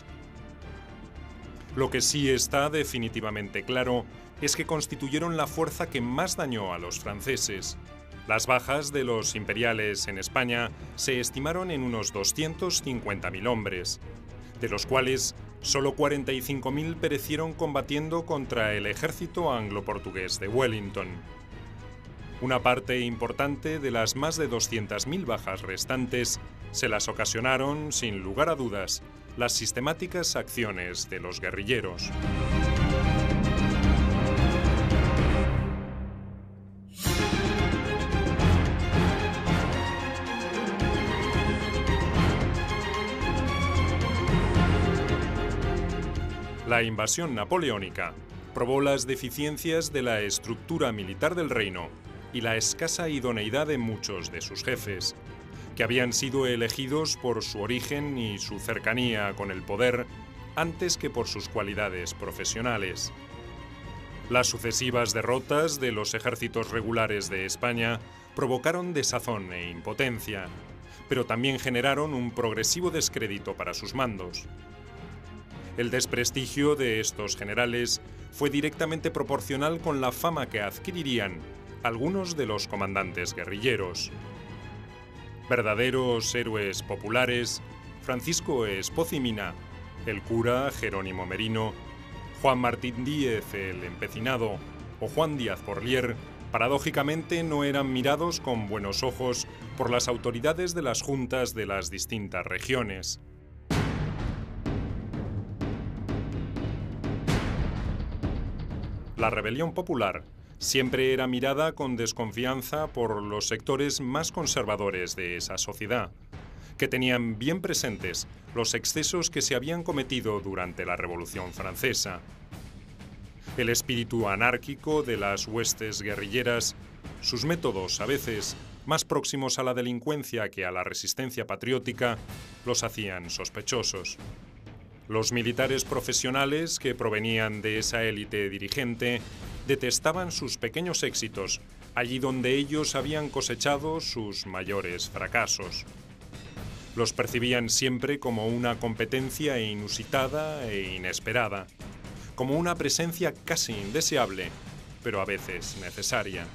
[SPEAKER 1] Lo que sí está definitivamente claro es que constituyeron la fuerza que más dañó a los franceses. Las bajas de los imperiales en España se estimaron en unos doscientos cincuenta mil hombres, de los cuales solo cuarenta y cinco mil perecieron combatiendo contra el ejército anglo-portugués de Wellington. Una parte importante de las más de doscientas mil bajas restantes se las ocasionaron, sin lugar a dudas, las sistemáticas acciones de los guerrilleros. La invasión napoleónica probó las deficiencias de la estructura militar del reino y la escasa idoneidad de muchos de sus jefes, que habían sido elegidos por su origen y su cercanía con el poder antes que por sus cualidades profesionales. Las sucesivas derrotas de los ejércitos regulares de España provocaron desazón e impotencia, pero también generaron un progresivo descrédito para sus mandos. El desprestigio de estos generales fue directamente proporcional con la fama que adquirirían algunos de los comandantes guerrilleros. Verdaderos héroes populares, Francisco Espoz y Mina, el cura Jerónimo Merino, Juan Martín Díez el Empecinado o Juan Díaz Porlier, paradójicamente no eran mirados con buenos ojos por las autoridades de las juntas de las distintas regiones. La rebelión popular siempre era mirada con desconfianza por los sectores más conservadores de esa sociedad, que tenían bien presentes los excesos que se habían cometido durante la Revolución Francesa. El espíritu anárquico de las huestes guerrilleras, sus métodos a veces más próximos a la delincuencia que a la resistencia patriótica, los hacían sospechosos. Los militares profesionales que provenían de esa élite dirigente detestaban sus pequeños éxitos, allí donde ellos habían cosechado sus mayores fracasos. Los percibían siempre como una competencia inusitada e inesperada, como una presencia casi indeseable, pero a veces necesaria.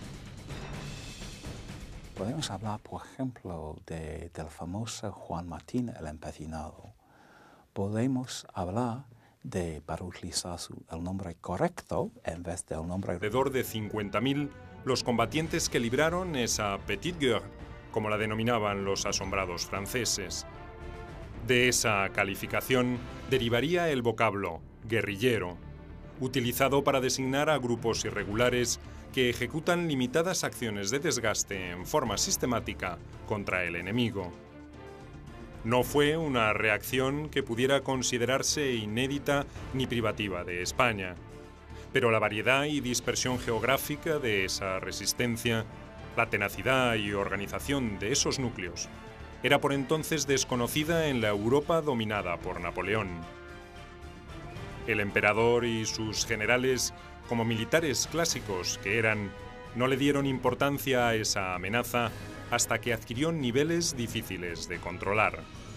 [SPEAKER 7] Podemos hablar, por ejemplo, de, del famoso Juan Martín el Empecinado. Podemos hablar de, para utilizar su, el nombre correcto en vez del nombre...
[SPEAKER 1] Alrededor de cincuenta mil los combatientes que libraron esa Petite Guerre, como la denominaban los asombrados franceses. De esa calificación derivaría el vocablo guerrillero, utilizado para designar a grupos irregulares que ejecutan limitadas acciones de desgaste en forma sistemática contra el enemigo. No fue una reacción que pudiera considerarse inédita ni privativa de España, pero la variedad y dispersión geográfica de esa resistencia, la tenacidad y organización de esos núcleos, era por entonces desconocida en la Europa dominada por Napoleón. El emperador y sus generales, como militares clásicos que eran, no le dieron importancia a esa amenaza hasta que adquirió niveles difíciles de controlar.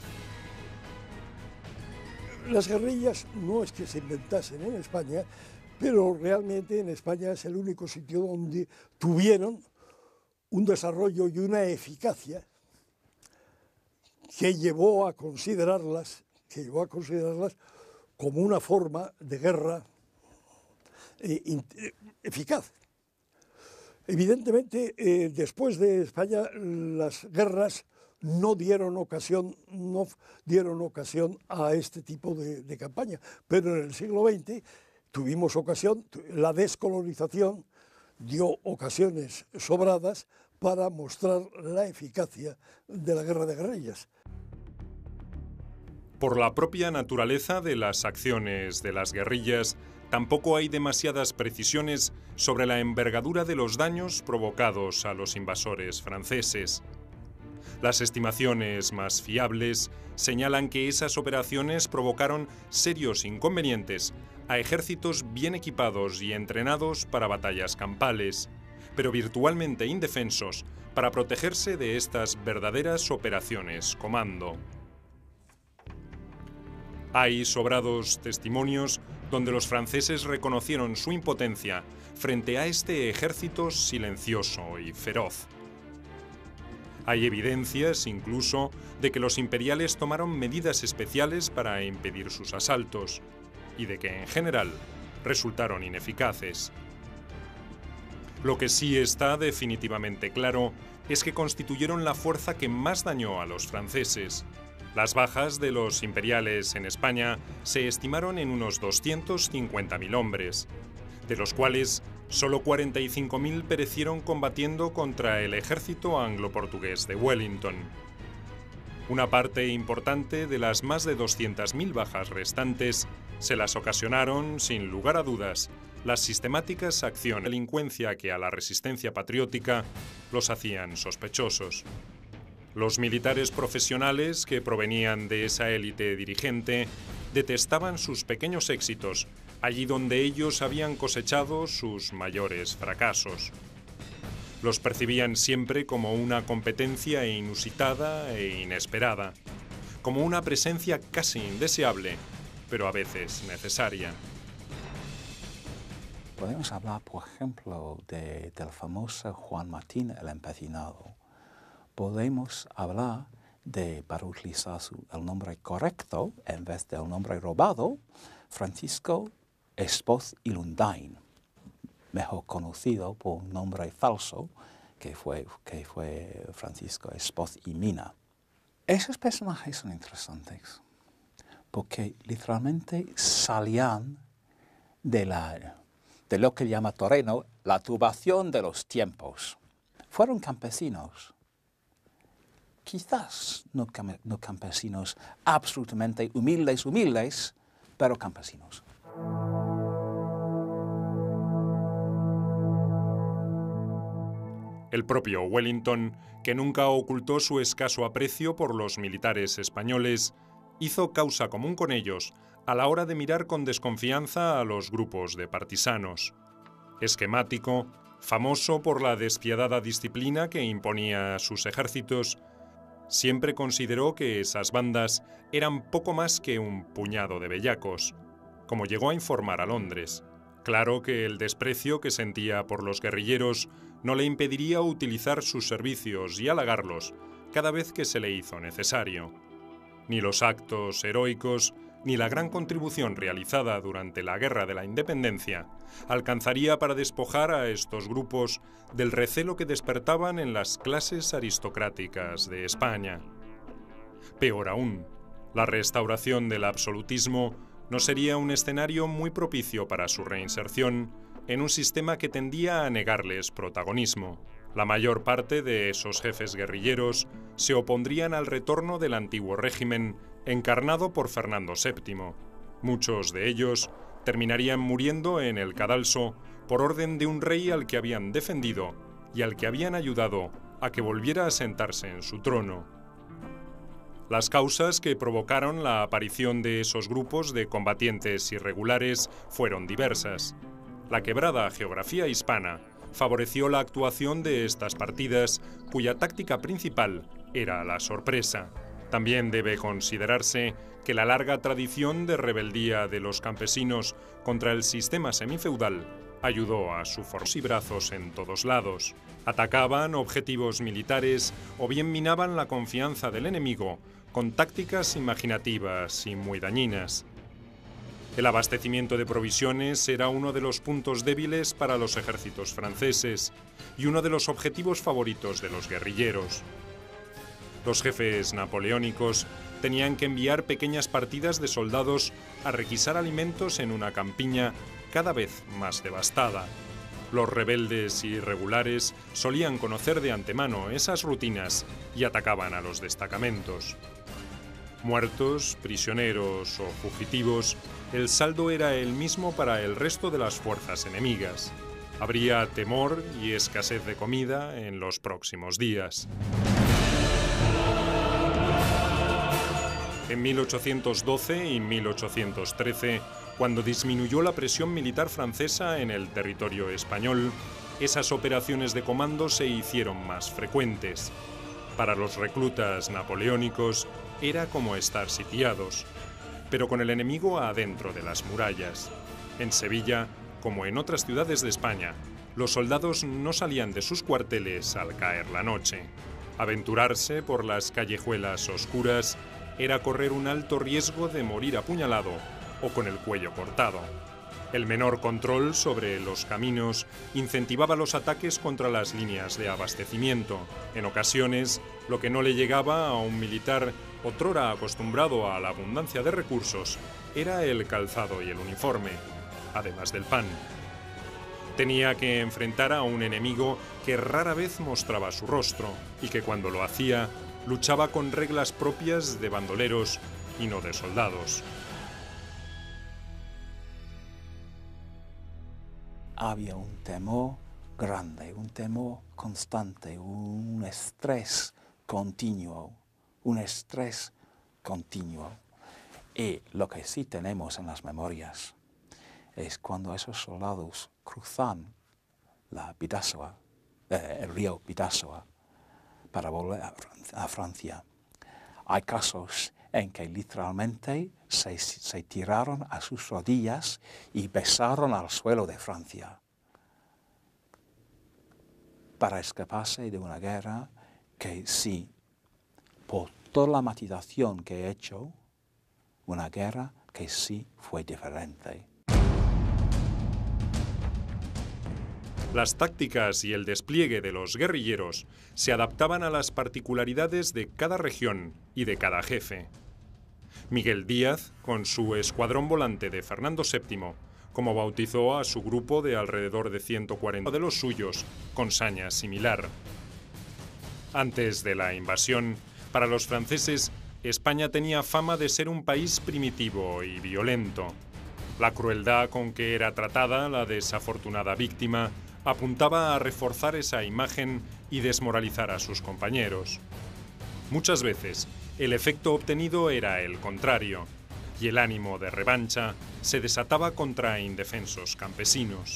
[SPEAKER 6] Las guerrillas no es que se inventasen en España, pero realmente en España es el único sitio donde tuvieron un desarrollo y una eficacia que llevó a considerarlas, que llevó a considerarlas como una forma de guerra eh, eficaz. Evidentemente, eh, después de España, las guerras no dieron ocasión, no dieron ocasión a este tipo de, de campaña, pero en el siglo veinte tuvimos ocasión, la descolonización dio ocasiones sobradas para mostrar la eficacia de la guerra de guerrillas.
[SPEAKER 1] Por la propia naturaleza de las acciones de las guerrillas, tampoco hay demasiadas precisiones sobre la envergadura de los daños provocados a los invasores franceses. Las estimaciones más fiables señalan que esas operaciones provocaron serios inconvenientes a ejércitos bien equipados y entrenados para batallas campales, pero virtualmente indefensos para protegerse de estas verdaderas operaciones comando. Hay sobrados testimonios donde los franceses reconocieron su impotencia frente a este ejército silencioso y feroz. Hay evidencias, incluso, de que los imperiales tomaron medidas especiales para impedir sus asaltos y de que, en general, resultaron ineficaces. Lo que sí está definitivamente claro es que constituyeron la fuerza que más dañó a los franceses. Las bajas de los imperiales en España se estimaron en unos doscientos cincuenta mil hombres, de los cuales solo cuarenta y cinco mil perecieron combatiendo contra el ejército anglo-portugués de Wellington. Una parte importante de las más de doscientas mil bajas restantes se las ocasionaron, sin lugar a dudas, las sistemáticas acciones de delincuencia que a la resistencia patriótica los hacían sospechosos. Los militares profesionales que provenían de esa élite dirigente detestaban sus pequeños éxitos, allí donde ellos habían cosechado sus mayores fracasos. Los percibían siempre como una competencia inusitada e inesperada, como una presencia casi indeseable, pero a veces necesaria.
[SPEAKER 7] Podemos hablar, por ejemplo, de, del famoso Juan Martín el Empecinado. Podemos hablar de, para utilizar su, el nombre correcto en vez del nombre robado, Francisco Espoz y Lundain, mejor conocido por un nombre falso que fue, que fue Francisco Espoz y Mina. Esos personajes son interesantes porque literalmente salían de, la, de lo que llama Toreno la turbación de los tiempos. Fueron campesinos, quizás no, no campesinos absolutamente humildes, humildes, pero campesinos.
[SPEAKER 1] El propio Wellington, que nunca ocultó su escaso aprecio por los militares españoles, hizo causa común con ellos a la hora de mirar con desconfianza a los grupos de partisanos. Esquemático, famoso por la despiadada disciplina que imponía a sus ejércitos, siempre consideró que esas bandas eran poco más que un puñado de bellacos, como llegó a informar a Londres. Claro que el desprecio que sentía por los guerrilleros no le impediría utilizar sus servicios y halagarlos cada vez que se le hizo necesario. Ni los actos heroicos ni la gran contribución realizada durante la Guerra de la Independencia alcanzaría para despojar a estos grupos del recelo que despertaban en las clases aristocráticas de España. Peor aún, la restauración del absolutismo no sería un escenario muy propicio para su reinserción en un sistema que tendía a negarles protagonismo. La mayor parte de esos jefes guerrilleros se opondrían al retorno del antiguo régimen encarnado por Fernando séptimo. Muchos de ellos terminarían muriendo en el cadalso por orden de un rey al que habían defendido y al que habían ayudado a que volviera a sentarse en su trono. Las causas que provocaron la aparición de esos grupos de combatientes irregulares fueron diversas. La quebrada geografía hispana favoreció la actuación de estas partidas, cuya táctica principal era la sorpresa. También debe considerarse que la larga tradición de rebeldía de los campesinos contra el sistema semifeudal ayudó a su fuerza y brazos en todos lados. Atacaban objetivos militares o bien minaban la confianza del enemigo con tácticas imaginativas y muy dañinas. El abastecimiento de provisiones era uno de los puntos débiles para los ejércitos franceses y uno de los objetivos favoritos de los guerrilleros. Los jefes napoleónicos tenían que enviar pequeñas partidas de soldados a requisar alimentos en una campiña cada vez más devastada. Los rebeldes irregulares solían conocer de antemano esas rutinas y atacaban a los destacamentos. Muertos, prisioneros o fugitivos, el saldo era el mismo para el resto de las fuerzas enemigas. Habría temor y escasez de comida en los próximos días. En mil ochocientos doce y mil ochocientos trece, cuando disminuyó la presión militar francesa en el territorio español, esas operaciones de comando se hicieron más frecuentes. Para los reclutas napoleónicos era como estar sitiados, pero con el enemigo adentro de las murallas. En Sevilla, como en otras ciudades de España, los soldados no salían de sus cuarteles al caer la noche. Aventurarse por las callejuelas oscuras era correr un alto riesgo de morir apuñalado o con el cuello cortado. El menor control sobre los caminos incentivaba los ataques contra las líneas de abastecimiento. En ocasiones, lo que no le llegaba a un militar otrora acostumbrado a la abundancia de recursos era el calzado y el uniforme, además del pan. Tenía que enfrentar a un enemigo que rara vez mostraba su rostro y que cuando lo hacía luchaba con reglas propias de bandoleros y no de soldados.
[SPEAKER 7] Había un temor grande, un temor constante, un estrés continuo, un estrés continuo. Y lo que sí tenemos en las memorias es cuando esos soldados cruzan la Bidasoa, eh, el río Bidasoa, para volver a, a Francia. Hay casos en que literalmente se, se tiraron a sus rodillas y besaron al suelo de Francia para escaparse de una guerra que sí, por toda la matización que he hecho, una guerra que sí fue diferente.
[SPEAKER 1] Las tácticas y el despliegue de los guerrilleros se adaptaban a las particularidades de cada región y de cada jefe. Miguel Díaz, con su escuadrón volante de Fernando séptimo, como bautizó a su grupo de alrededor de ciento cuarenta de los suyos, con saña similar. Antes de la invasión, para los franceses, España tenía fama de ser un país primitivo y violento. La crueldad con que era tratada la desafortunada víctima apuntaba a reforzar esa imagen y desmoralizar a sus compañeros. Muchas veces, el efecto obtenido era el contrario, y el ánimo de revancha se desataba contra indefensos campesinos.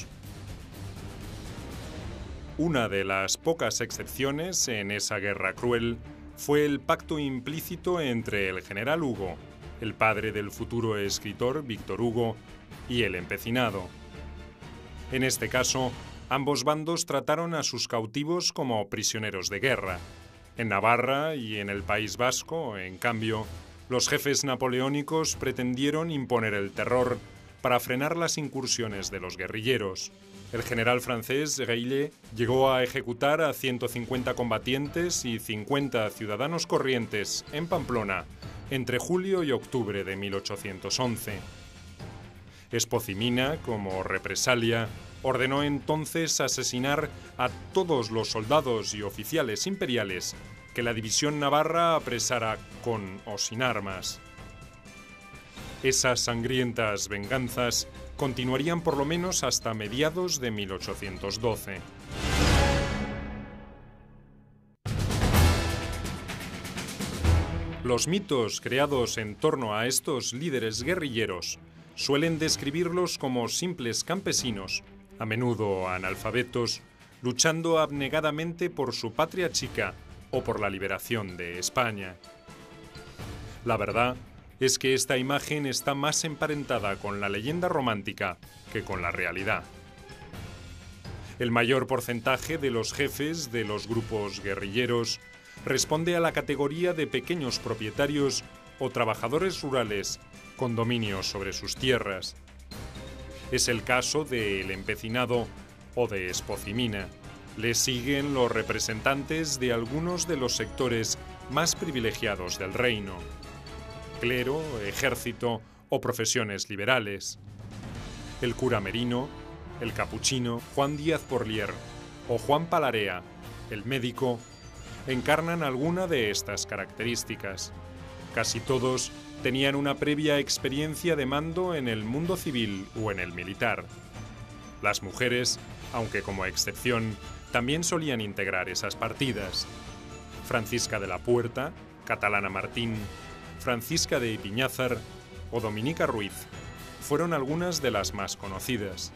[SPEAKER 1] Una de las pocas excepciones en esa guerra cruel fue el pacto implícito entre el general Hugo, el padre del futuro escritor Víctor Hugo, y el empecinado. En este caso, ambos bandos trataron a sus cautivos como prisioneros de guerra. En Navarra y en el País Vasco, en cambio, los jefes napoleónicos pretendieron imponer el terror para frenar las incursiones de los guerrilleros. El general francés Reilly llegó a ejecutar a ciento cincuenta combatientes y cincuenta ciudadanos corrientes en Pamplona entre julio y octubre de mil ochocientos once. Espozimina, como represalia, ordenó entonces asesinar a todos los soldados y oficiales imperiales que la división navarra apresara con o sin armas. Esas sangrientas venganzas continuarían por lo menos hasta mediados de mil ochocientos doce. Los mitos creados en torno a estos líderes guerrilleros suelen describirlos como simples campesinos, a menudo analfabetos, luchando abnegadamente por su patria chica o por la liberación de España. La verdad es que esta imagen está más emparentada con la leyenda romántica que con la realidad. El mayor porcentaje de los jefes de los grupos guerrilleros responde a la categoría de pequeños propietarios o trabajadores rurales con dominio sobre sus tierras. Es el caso del empecinado o de Espozimina. Le siguen los representantes de algunos de los sectores más privilegiados del reino: clero, ejército o profesiones liberales. El cura Merino, el capuchino, Juan Díaz Porlier o Juan Palarea, el médico, encarnan alguna de estas características. Casi todos tenían una previa experiencia de mando en el mundo civil o en el militar. Las mujeres, aunque como excepción, también solían integrar esas partidas. Francisca de la Puerta, Catalana Martín, Francisca de Ipiñázar o Dominica Ruiz fueron algunas de las más conocidas.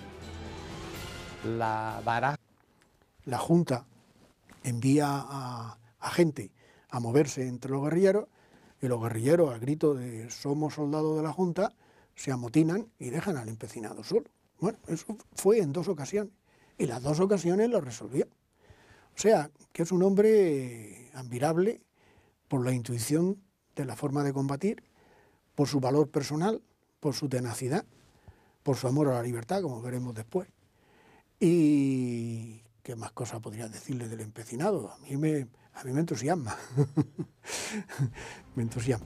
[SPEAKER 9] La baraja.
[SPEAKER 4] La Junta envía a, a gente a moverse entre los guerrilleros, y los guerrilleros, al grito de "somos soldados de la Junta", se amotinan y dejan al empecinado solo. Bueno, eso fue en dos ocasiones, y las dos ocasiones lo resolvió. O sea, que es un hombre admirable por la intuición de la forma de combatir, por su valor personal, por su tenacidad, por su amor a la libertad, como veremos después. Y ¿qué más cosas podría decirle del empecinado? A mí me, a mí me entusiasma. Me entusiasma.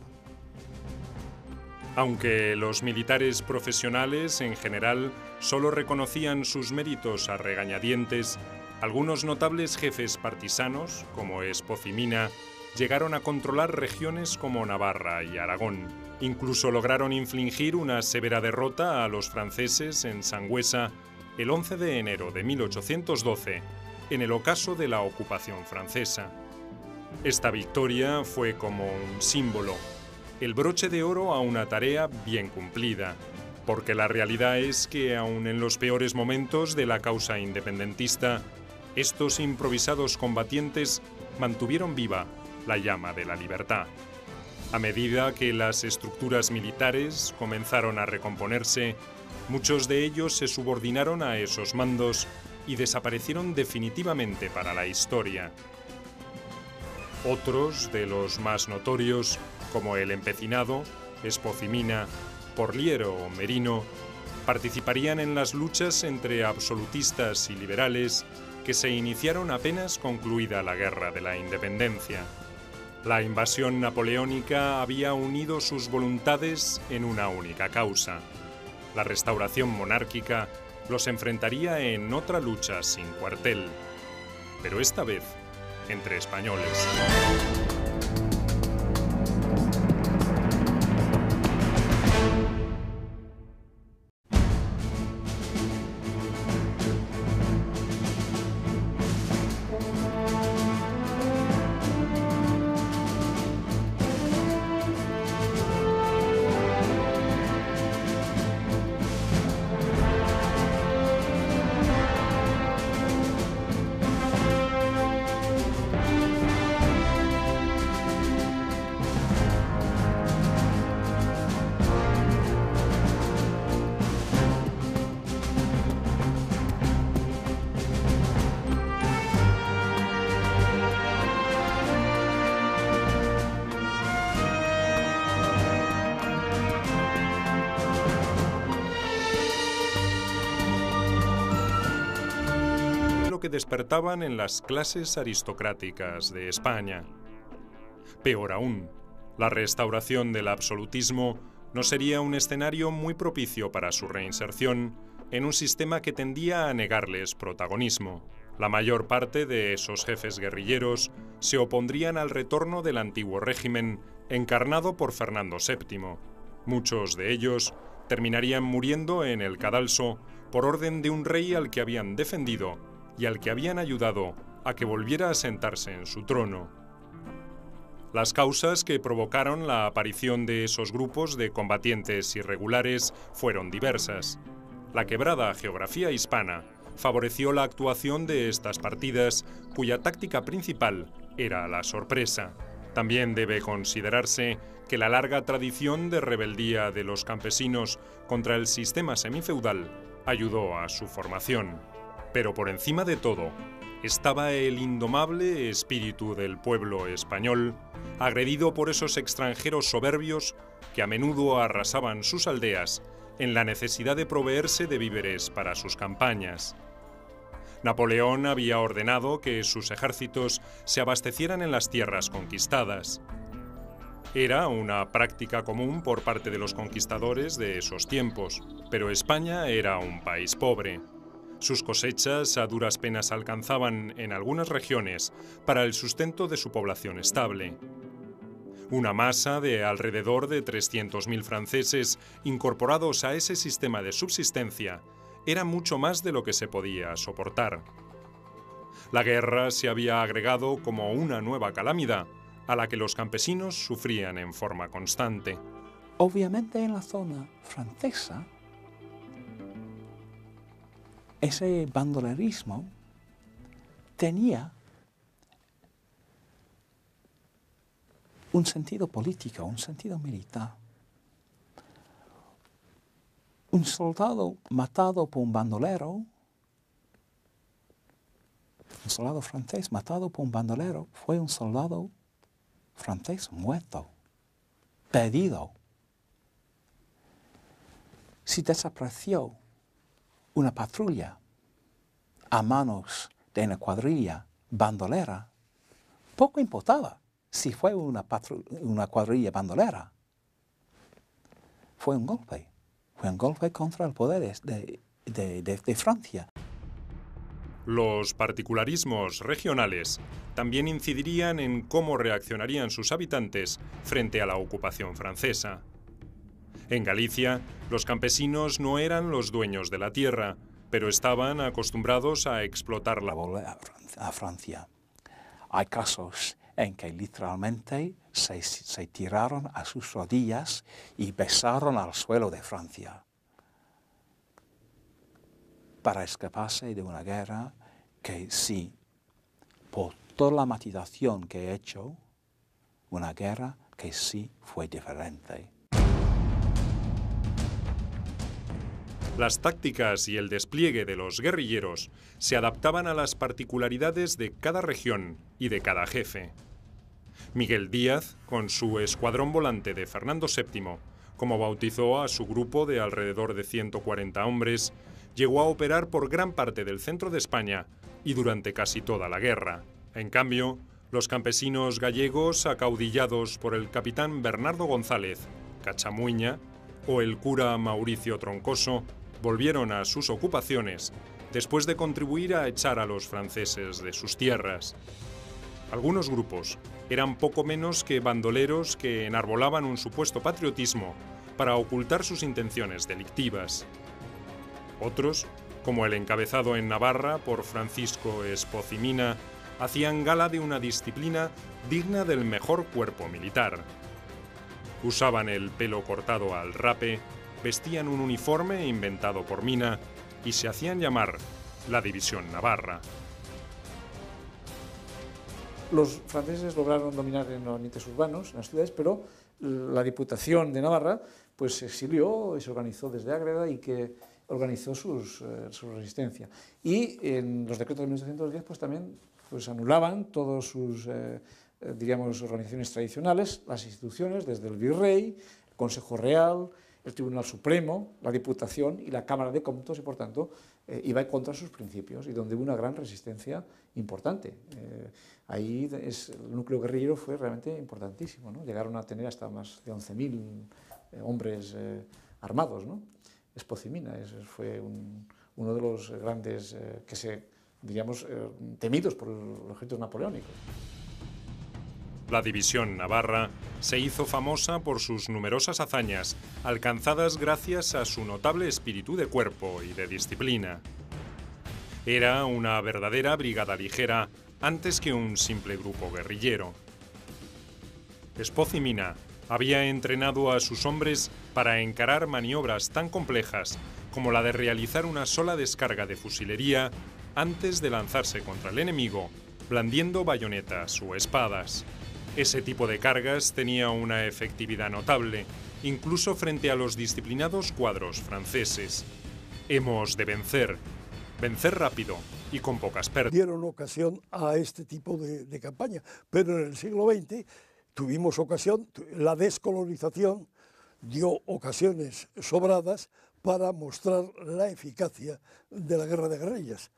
[SPEAKER 1] Aunque los militares profesionales en general solo reconocían sus méritos a regañadientes, algunos notables jefes partisanos, como Espozimina, llegaron a controlar regiones como Navarra y Aragón. Incluso lograron infligir una severa derrota a los franceses en Sangüesa el once de enero de mil ochocientos doce, en el ocaso de la ocupación francesa. Esta victoria fue como un símbolo, el broche de oro a una tarea bien cumplida, porque la realidad es que aun en los peores momentos de la causa independentista, estos improvisados combatientes mantuvieron viva la llama de la libertad. A medida que las estructuras militares comenzaron a recomponerse, muchos de ellos se subordinaron a esos mandos y desaparecieron definitivamente para la historia. Otros, de los más notorios, como el Empecinado, Espocimina, Porliero o Merino, participarían en las luchas entre absolutistas y liberales que se iniciaron apenas concluida la Guerra de la Independencia. La invasión napoleónica había unido sus voluntades en una única causa. La restauración monárquica los enfrentaría en otra lucha sin cuartel, pero esta vez entre españoles. Que despertaban en las clases aristocráticas de España. Peor aún, la restauración del absolutismo no sería un escenario muy propicio para su reinserción en un sistema que tendía a negarles protagonismo. La mayor parte de esos jefes guerrilleros se opondrían al retorno del antiguo régimen encarnado por Fernando séptimo. Muchos de ellos terminarían muriendo en el cadalso por orden de un rey al que habían defendido y al que habían ayudado a que volviera a sentarse en su trono. Las causas que provocaron la aparición de esos grupos de combatientes irregulares fueron diversas. La quebrada geografía hispana favoreció la actuación de estas partidas, cuya táctica principal era la sorpresa. También debe considerarse que la larga tradición de rebeldía de los campesinos contra el sistema semifeudal ayudó a su formación. Pero por encima de todo, estaba el indomable espíritu del pueblo español, agredido por esos extranjeros soberbios que a menudo arrasaban sus aldeas en la necesidad de proveerse de víveres para sus campañas. Napoleón había ordenado que sus ejércitos se abastecieran en las tierras conquistadas. Era una práctica común por parte de los conquistadores de esos tiempos, pero España era un país pobre. Sus cosechas a duras penas alcanzaban en algunas regiones para el sustento de su población estable. Una masa de alrededor de trescientos mil franceses incorporados a ese sistema de subsistencia era mucho más de lo que se podía soportar. La guerra se había agregado como una nueva calamidad a la que los campesinos sufrían en forma constante.
[SPEAKER 7] Obviamente en la zona francesa, ese bandolerismo tenía un sentido político, un sentido militar. Un soldado matado por un bandolero, un soldado francés matado por un bandolero, fue un soldado francés muerto, perdido. Si desapareció una patrulla a manos de una cuadrilla bandolera, poco importaba si fue una, una cuadrilla bandolera. Fue un golpe, fue un golpe contra el poder de, de, de, de Francia.
[SPEAKER 1] Los particularismos regionales también incidirían en cómo reaccionarían sus habitantes frente a la ocupación francesa. En Galicia, los campesinos no eran los dueños de la tierra, pero estaban acostumbrados a explotarla.
[SPEAKER 7] A Francia. Hay casos en que literalmente se, se tiraron a sus rodillas y besaron al suelo de Francia para escaparse de una guerra que sí, por toda la matización que he hecho, una guerra que sí fue diferente.
[SPEAKER 1] Las tácticas y el despliegue de los guerrilleros se adaptaban a las particularidades de cada región y de cada jefe. Miguel Díaz, con su escuadrón volante de Fernando séptimo, como bautizó a su grupo de alrededor de ciento cuarenta hombres, llegó a operar por gran parte del centro de España y durante casi toda la guerra. En cambio, los campesinos gallegos, acaudillados por el capitán Bernardo González, Cachamuiña, o el cura Mauricio Troncoso, volvieron a sus ocupaciones después de contribuir a echar a los franceses de sus tierras. Algunos grupos eran poco menos que bandoleros que enarbolaban un supuesto patriotismo para ocultar sus intenciones delictivas. Otros, como el encabezado en Navarra por Francisco Espozimina, hacían gala de una disciplina digna del mejor cuerpo militar. Usaban el pelo cortado al rape, vestían un uniforme inventado por Mina y se hacían llamar la División Navarra.
[SPEAKER 8] Los franceses lograron dominar en los límites urbanos, en las ciudades, pero la Diputación de Navarra pues, se exilió y se organizó desde Ágreda y que organizó sus, eh, su resistencia. Y en los decretos de mil ochocientos diez pues, también pues, anulaban todas sus eh, eh, diríamos, organizaciones tradicionales, las instituciones, desde el Virrey, el Consejo Real, el Tribunal Supremo, la Diputación y la Cámara de Cómputos, y por tanto eh, iba en contra de sus principios, y donde hubo una gran resistencia importante. Eh, ahí es, el núcleo guerrillero fue realmente importantísimo, ¿no? Llegaron a tener hasta más de once mil eh, hombres eh, armados, ¿no? Espozimina es, fue un, uno de los grandes eh, que se, diríamos, eh, temidos por los ejércitos napoleónicos.
[SPEAKER 1] La División Navarra se hizo famosa por sus numerosas hazañas, alcanzadas gracias a su notable espíritu de cuerpo y de disciplina. Era una verdadera brigada ligera antes que un simple grupo guerrillero. Espozimina había entrenado a sus hombres para encarar maniobras tan complejas como la de realizar una sola descarga de fusilería antes de lanzarse contra el enemigo, blandiendo bayonetas o espadas. Ese tipo de cargas tenía una efectividad notable, incluso frente a los disciplinados cuadros franceses. Hemos de vencer, vencer rápido y con pocas pérdidas.
[SPEAKER 6] Dieron ocasión a este tipo de, de campaña, pero en el siglo veinte tuvimos ocasión, la descolonización dio ocasiones sobradas para mostrar la eficacia de la guerra de guerrillas.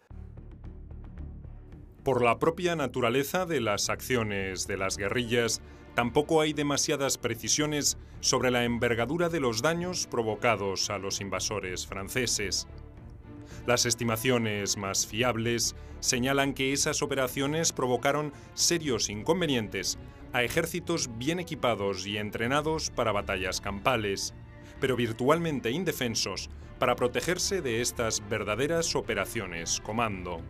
[SPEAKER 1] Por la propia naturaleza de las acciones de las guerrillas, tampoco hay demasiadas precisiones sobre la envergadura de los daños provocados a los invasores franceses. Las estimaciones más fiables señalan que esas operaciones provocaron serios inconvenientes a ejércitos bien equipados y entrenados para batallas campales, pero virtualmente indefensos para protegerse de estas verdaderas operaciones comando.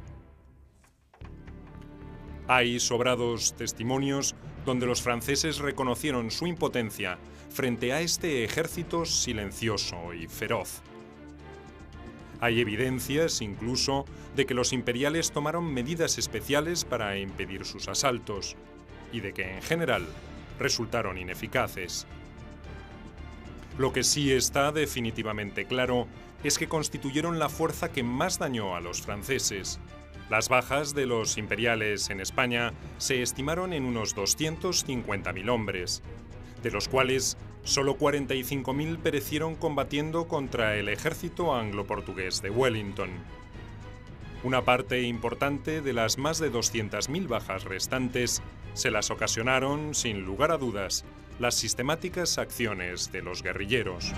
[SPEAKER 1] Hay sobrados testimonios donde los franceses reconocieron su impotencia frente a este ejército silencioso y feroz. Hay evidencias, incluso, de que los imperiales tomaron medidas especiales para impedir sus asaltos y de que, en general, resultaron ineficaces. Lo que sí está definitivamente claro es que constituyeron la fuerza que más dañó a los franceses. Las bajas de los imperiales en España se estimaron en unos doscientos cincuenta mil hombres, de los cuales solo cuarenta y cinco mil perecieron combatiendo contra el ejército anglo-portugués de Wellington. Una parte importante de las más de doscientas mil bajas restantes se las ocasionaron, sin lugar a dudas, las sistemáticas acciones de los guerrilleros.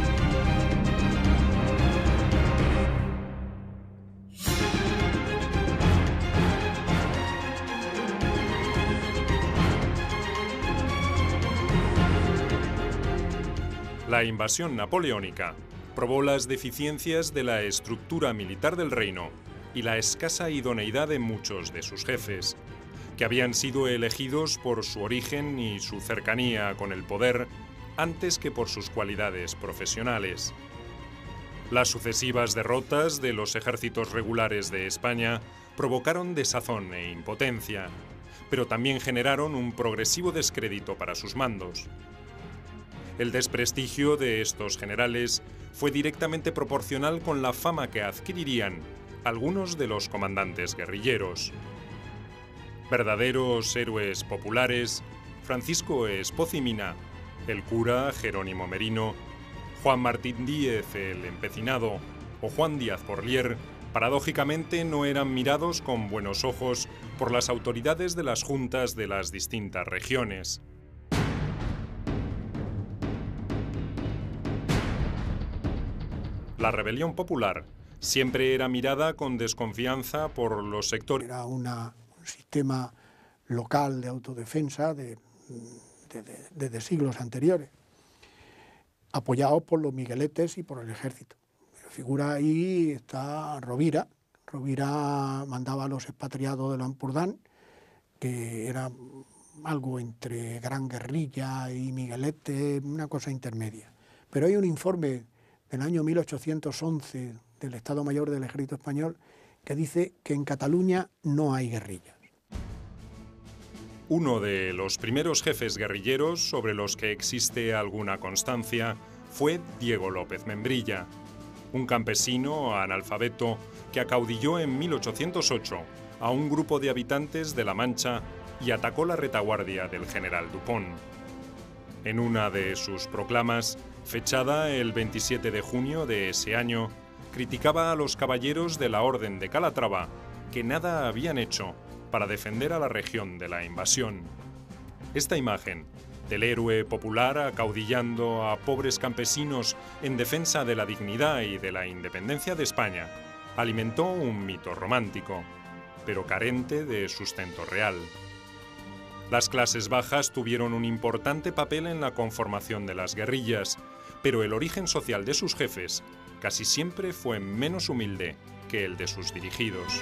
[SPEAKER 1] La invasión napoleónica probó las deficiencias de la estructura militar del reino y la escasa idoneidad de muchos de sus jefes, que habían sido elegidos por su origen y su cercanía con el poder antes que por sus cualidades profesionales. Las sucesivas derrotas de los ejércitos regulares de España provocaron desazón e impotencia, pero también generaron un progresivo descrédito para sus mandos. El desprestigio de estos generales fue directamente proporcional con la fama que adquirirían algunos de los comandantes guerrilleros. Verdaderos héroes populares, Francisco Espoz y Mina, el cura Jerónimo Merino, Juan Martín Díez el Empecinado o Juan Díaz Porlier, paradójicamente no eran mirados con buenos ojos por las autoridades de las juntas de las distintas regiones. La rebelión popular siempre era mirada con desconfianza por los sectores.
[SPEAKER 4] Era una, un sistema local de autodefensa de, de, de, desde siglos anteriores, apoyado por los migueletes y por el ejército. Figura ahí está Rovira. Rovira mandaba a los expatriados de Lampurdán, que era algo entre gran guerrilla y miguelete, una cosa intermedia. Pero hay un informe del año mil ochocientos once del Estado Mayor del Ejército Español que dice que en Cataluña no hay guerrillas.
[SPEAKER 1] Uno de los primeros jefes guerrilleros sobre los que existe alguna constancia fue Diego López Membrilla, un campesino analfabeto que acaudilló en mil ochocientos ocho a un grupo de habitantes de La Mancha y atacó la retaguardia del general Dupont. En una de sus proclamas, fechada el veintisiete de junio de ese año, criticaba a los caballeros de la Orden de Calatrava que nada habían hecho para defender a la región de la invasión. Esta imagen del héroe popular acaudillando a pobres campesinos en defensa de la dignidad y de la independencia de España alimentó un mito romántico, pero carente de sustento real. Las clases bajas tuvieron un importante papel en la conformación de las guerrillas, pero el origen social de sus jefes casi siempre fue menos humilde que el de sus dirigidos.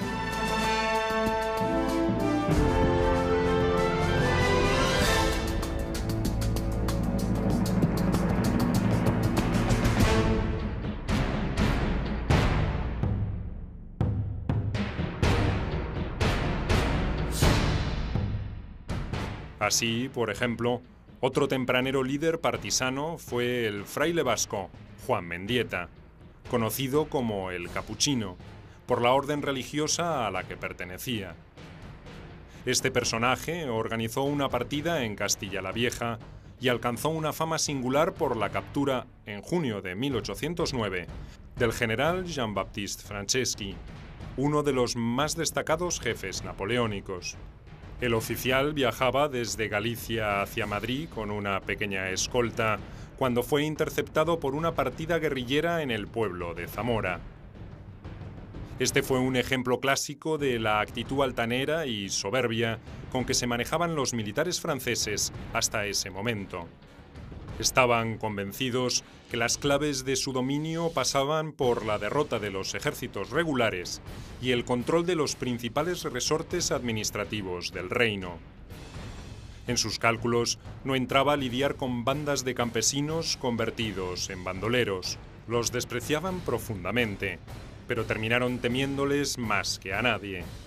[SPEAKER 1] Así, por ejemplo, otro tempranero líder partisano fue el fraile vasco Juan Mendieta, conocido como el Capuchino, por la orden religiosa a la que pertenecía. Este personaje organizó una partida en Castilla la Vieja y alcanzó una fama singular por la captura, en junio de mil ochocientos nueve, del general Jean-Baptiste Franceschi, uno de los más destacados jefes napoleónicos. El oficial viajaba desde Galicia hacia Madrid con una pequeña escolta cuando fue interceptado por una partida guerrillera en el pueblo de Zamora. Este fue un ejemplo clásico de la actitud altanera y soberbia con que se manejaban los militares franceses hasta ese momento. Estaban convencidos que las claves de su dominio pasaban por la derrota de los ejércitos regulares y el control de los principales resortes administrativos del reino. En sus cálculos no entraba lidiar con bandas de campesinos convertidos en bandoleros. Los despreciaban profundamente, pero terminaron temiéndoles más que a nadie.